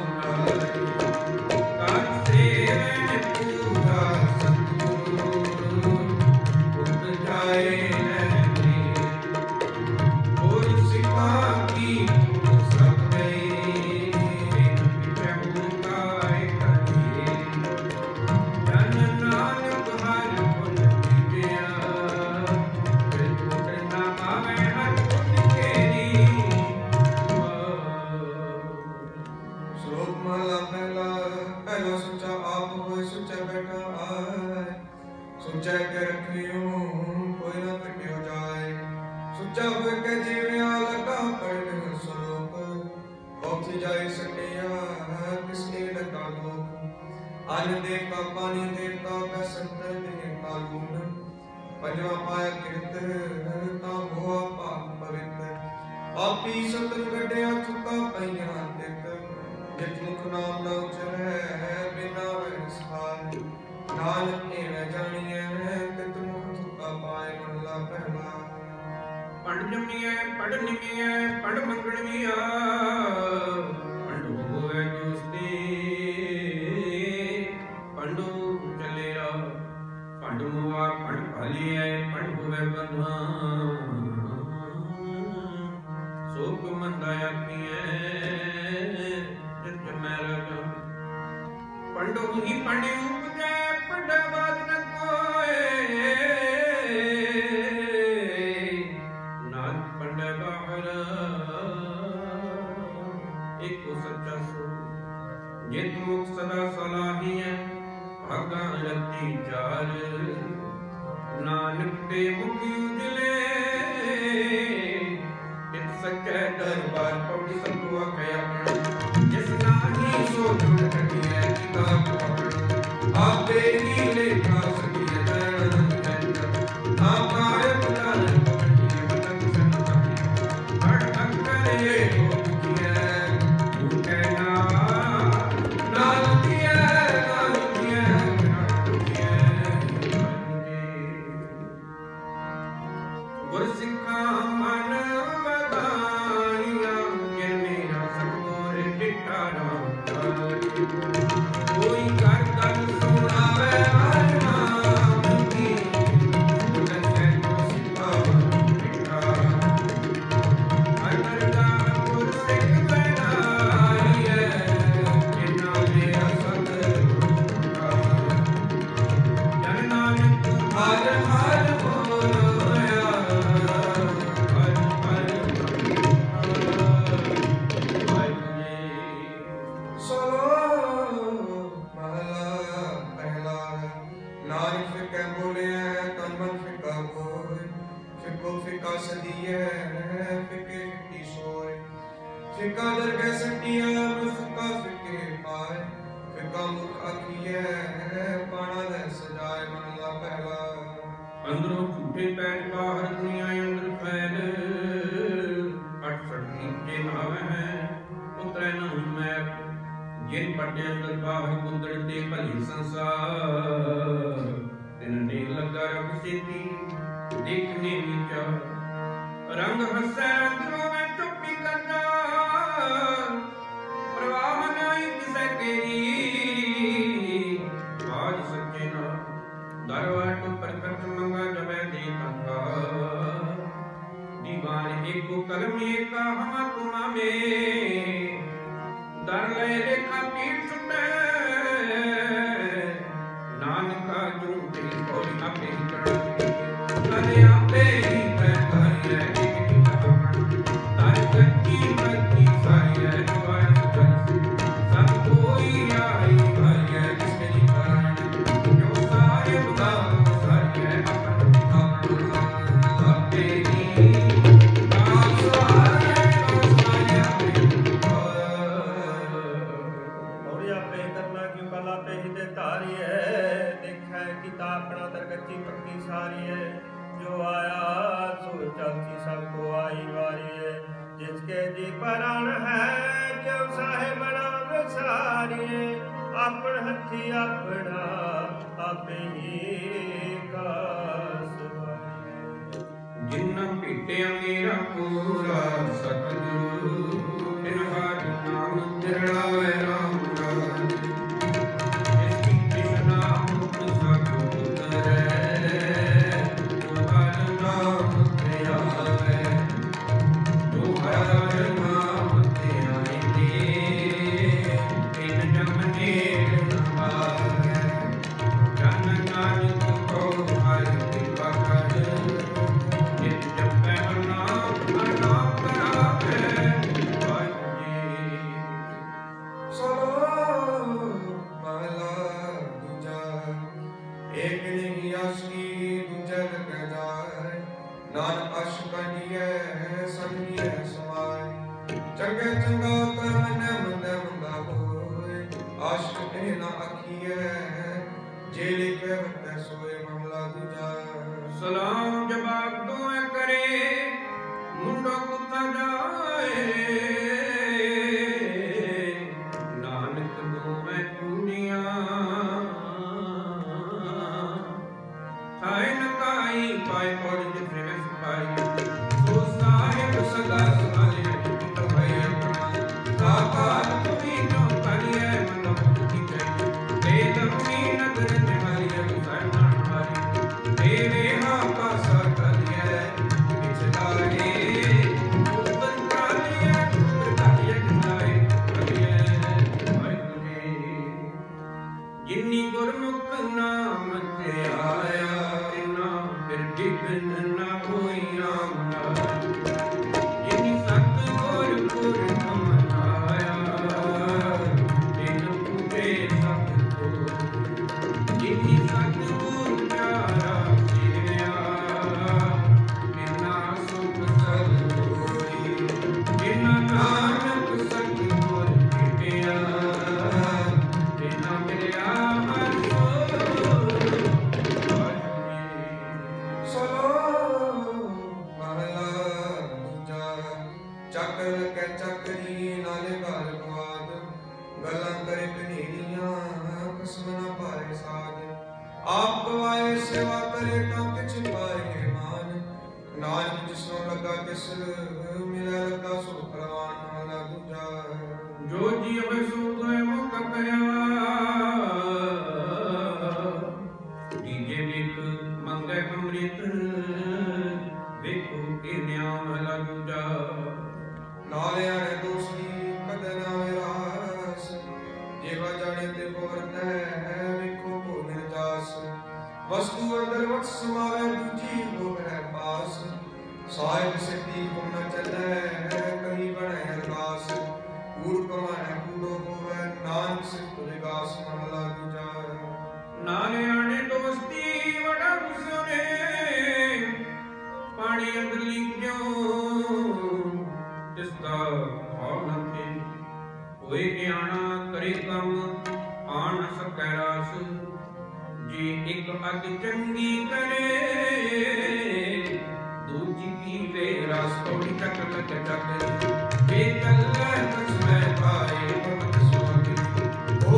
अंदरों झूठे पैर बाहर दुनिया अंदर फैल ਦੇ ਅੰਦਰ ਬਾਹਰ ਕੁੰਦੜ ਤੇ ਭਲੀ ਸੰਸਾਰ ਤਿਨ ਨੇ ਲੱਗਾ ਰੰਗ ਸੇਤੀ ਦੇਖਨੇ ਵਿਚਾਰ ਰੰਗ ਹੱਸੈ ਅੰਦਰੋਂ ਮੈਂ ਚੁੱਪੀ ਕਰਦਾ ਪ੍ਰਵਾਹ ਨਹੀਂ ਕਿਸੇ ਤੇਰੀ ਆਜ ਸੱਚੇ ਨਾ ਦਰਵਾਟ ਪ੍ਰਕਟ ਮੰਗਾ ਜਵੇਂ ਦੇ ਤੰਗਾ दीवान एक कलम एक हम तुमा में दर ले लेखा पीठ छुटे नानका जो तेरी कोई आपे ही करे आपे ही करे तार कच्ची कच्ची सारी है सब कोई आई भाई है जिसके जी कारण जो सारे बुदा सारी है आपे अपना तरगति पक्की सारी है जो आया सो चलती सबको आई वारी है जिसके जी प्राण है क्यों साहेब नाम सारी है अपन हथी अपना आपे ही जिन्ना पीटे मेरा पूरा सतगुरु बिन हार नाम तिरड़ावे राम सलाम जवाब दुआ करे मुंडो कुत्ता जाए नानक दुआ चूड़िया खाए नकाई पाए पौड़ जितने में सुखाई तो साहेब सदा संभाले तो भाई अपना साकार तुम्ही जो करी है मतलब की चाहिए बेदमी नगर निहारी है मुसलमान हमारी तेरे जिन्नी गुरमुख नाम ते आया तिना फिर डिगन ना होई राम जिन्नी सतगुर गुर मनाया तिन पूरे सतगुर जिन्नी सतगुर प्यारा सिरया तिना सुख सब होई जिन्ना नानक सतगुर भेटिया तिना मिलिया आप गवाए सेवा करे तो किछ पाए मान नानक जिसनो लगा तिस मिला लगा सो प्रवान वाला दूजा जो जीव सो गए मुख करया दीजे विक मंगे अमृत देखो के न्याम वाला दूजा नाले आने दोषी कदना विरास जेवा जाने ते पोरत है वस्तु अंदर वत समावे दूजी हो है पास साहिब सिद्धि को न चले कहीं बने अरदास कूड़ कमाए कूड़ो होवे नानक सिद्ध विकास महला दूजा नाले आने दोस्ती बड़ा सुने पानी अंदरली क्यों इसका भाव न थे कोई के आना करे कम आन सकै रास जी एक अग चंगी करे दूजी पीवे रास थोड़ी चक लग चक बेचल कसम पाए मत सोगी ओ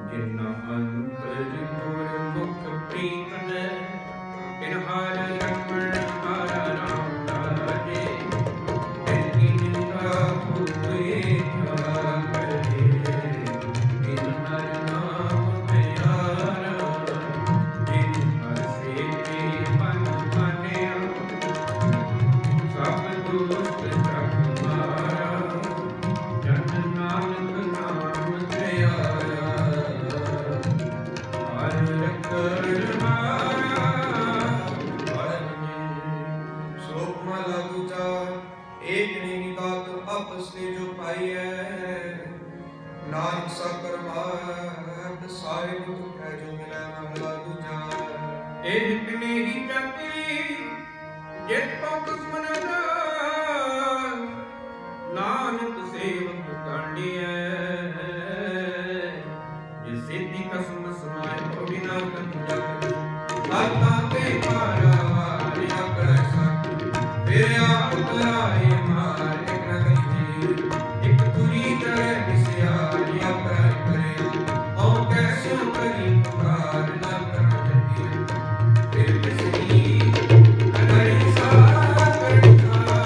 ਜਿਨਾ ਅੰਤਰ ਗੁਰ ਮੁਖ ਪ੍ਰੀਤ ਨੇ ਬਿਨ ਹਾਰ ਰਖਣ ਹਾਰਾ ਰਾਮ ਰਾਜੇ ਤੇਰੀ ਨਿੰਦਾ ਹੋਏ ਥਾ ਕਰੇ ਬਿਨ ਹਰ ਨਾਮ ਪਿਆਰਾ ਜਿਨ ਹਸੇ ਤੇ ਮਨ ਮਾਨਿਆ ਸਭ ਦੁਸ਼ਟ ਜਗ ਮਾਰਾ ਜਨ ਨਾਨਕ ਨਾਮ ਧਿਆਇਆ ਹਰ ਰਖਣ ਹਾਰਾ ਸ਼ਲੋਕ ਮਹਲਾ ਦੂਜਾ। ਏਕ ਨੀਵੀਂ ਦਾਤ ਆਪਸ ਤੇ ਜੋ ਪਾਈ ਹੈ, ਨਾਨਕ ਸਭ ਕਰਮਾਤ ਸਾਹਿਬ ਦੁਖ ਹੈ ਜੋ ਮਿਲੈ। ਮਹਲਾ ਦੂਜਾ। ਇਹ ਨਿਕਲੇਗੀ ਚਾਤੀ ਜਿਤ ਕੋ ਕਿਸਮਨ ਦਾ ਨਾਨਕ ਸੇਵਕ ਕਾਂਡੀਐ ਜਿਸ ਸਿੱਧੀ ਕਸਮ ਸਮਾਏ ਕੋ ਬਿਨਾ ਕੰਜਕ ਆਤਾ ਤੇ ਪਾਰਾ ਵਾਰਿਆ ਕਰ ਸਕ ਫਿਰ ਆਪ ਕਰਾਏ ਮਾਰ ਇੱਕ ਨਾ ਕਰੀ ਇੱਕ ਤੁਰੀ ਤਰੇ ਵਿਸਿਆਰੀ ਅਪਰਾਧ ਕਰੇ ਔ ਕੈਸੇ ਕਰੀ ਪੁਕਾਰ ਨਾ ਕਰ ਜਗੀ ਫਿਰ ਕਿਸੀ ਅਨਰੀ ਸਾਰ ਕਰਤਾ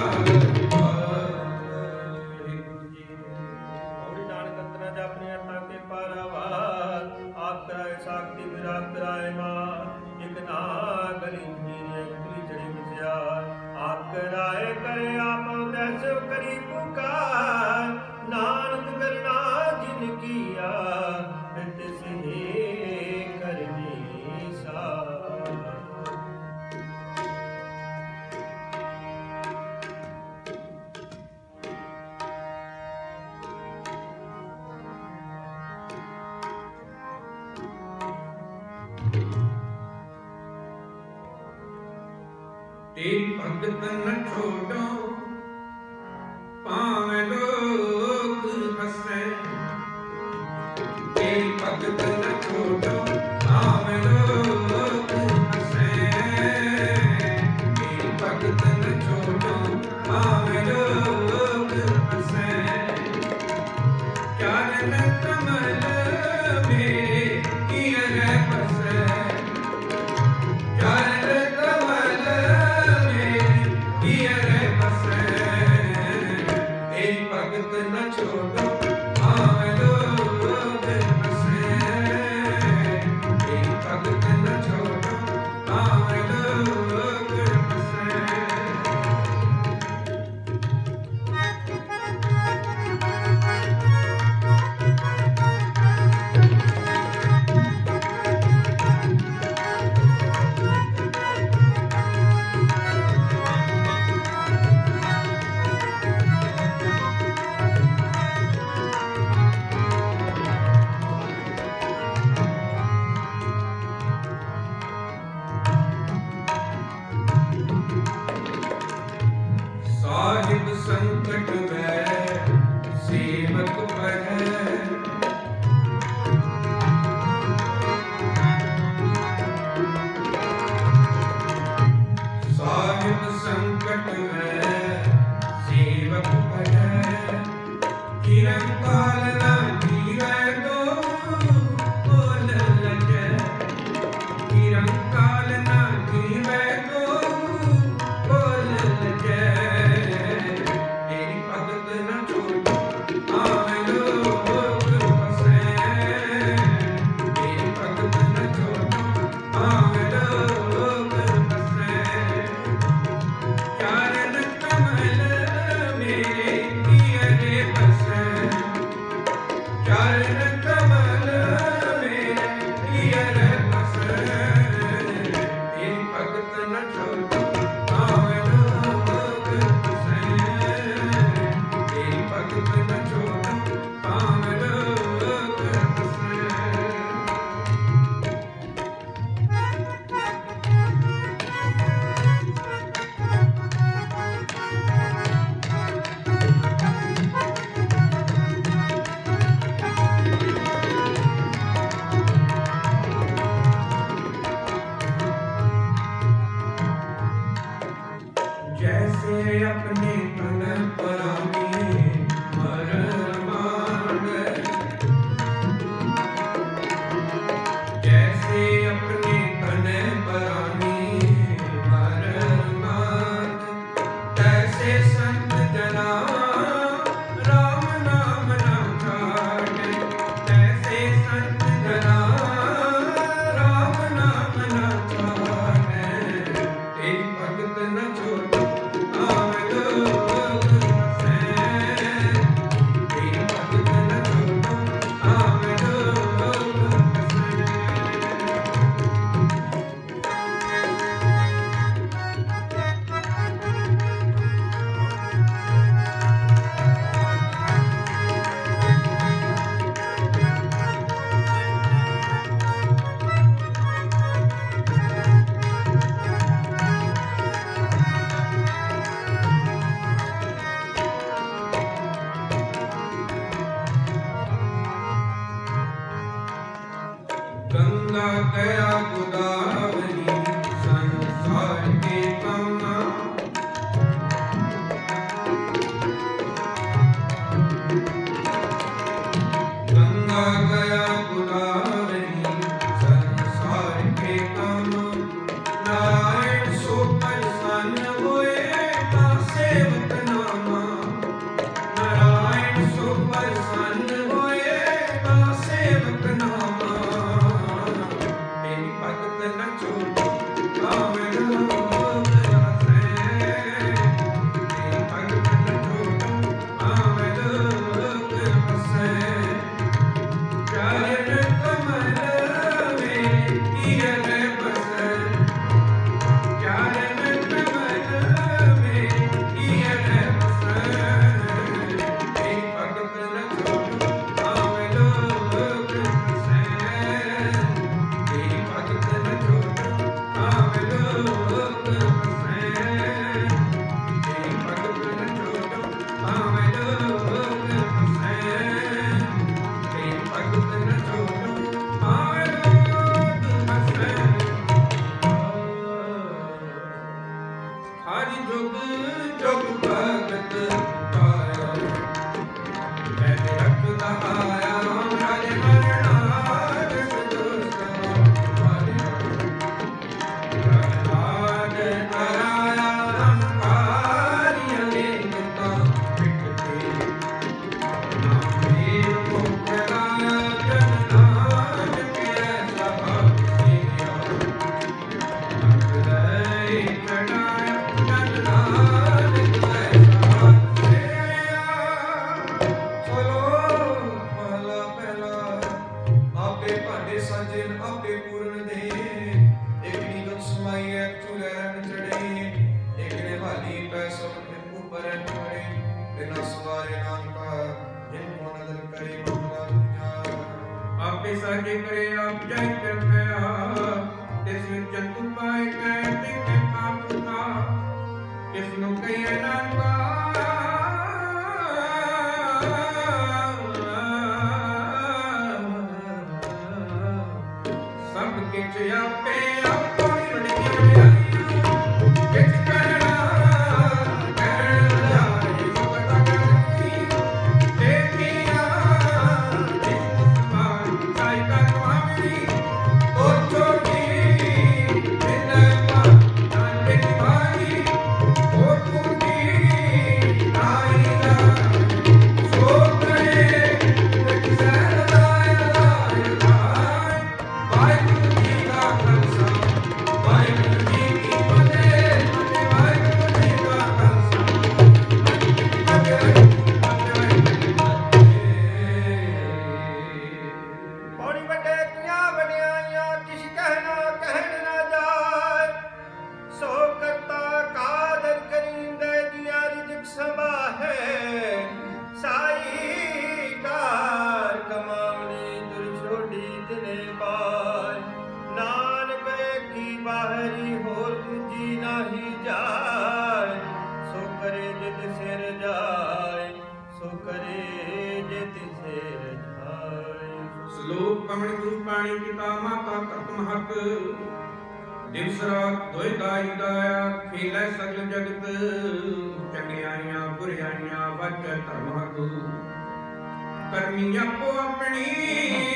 ਔੜੀ ਨਾਨਕ ਅੰਤਰਾ ਜਾਪਨੇ ਅਰਥਾਂ ਕੇ ਪਾਰਾਵਾਰ ਆਪ ਕਰਾਏ ਸਾਖਤੀ ਵਿਰਾਗ ਕਰਾਏ ਮਾਂ ਇਕ ਨਾ ਗਲੀ ਜੀਰੇ ਕੁਲੀ ਚੜੇ ਵਿਸਿਆਰ ਆਪ ਕਰਾਏ ਕਰੇ ਆਪ ਦੈਸੋ ਕਰੀ ਪੁਕਾਰ ਨਾਨਕ ਕਰਨਾ ਜਿਨ ਕੀਆ ਤਿਸ ਹੀ ਕਰਨੀ ਸਾਰ। ਤੇਰੀ ਭਗਤ ਨ ਛੋਡੋ ਭਾਵੇਂ ਲੋਕ ਹੱਸੇ ਤੇਰੀ ਭਗਤ ਨ ਛੋਡੋ ਭਾਵੇਂ ਲੋਕ ਹੱਸੇ ਤੇਰੀ ਭਗਤ ਨ ਛੋਡੋ ਭਾਵੇਂ ਲੋਕ ਹੱਸੇ ਚਰਨ ਕਮਲ ਮੇਰੇ ਕੀ ਰਹਿ ਬਸੈ ਚਰਨ ਕਮਲ ਭਗਤ ਨ ਛੋਡੋ ਭਾਵੇਂ ਲੋਕ ਹੱਸੇ ਕਰਮੀ ਆਪੋ ਆਪਣੀ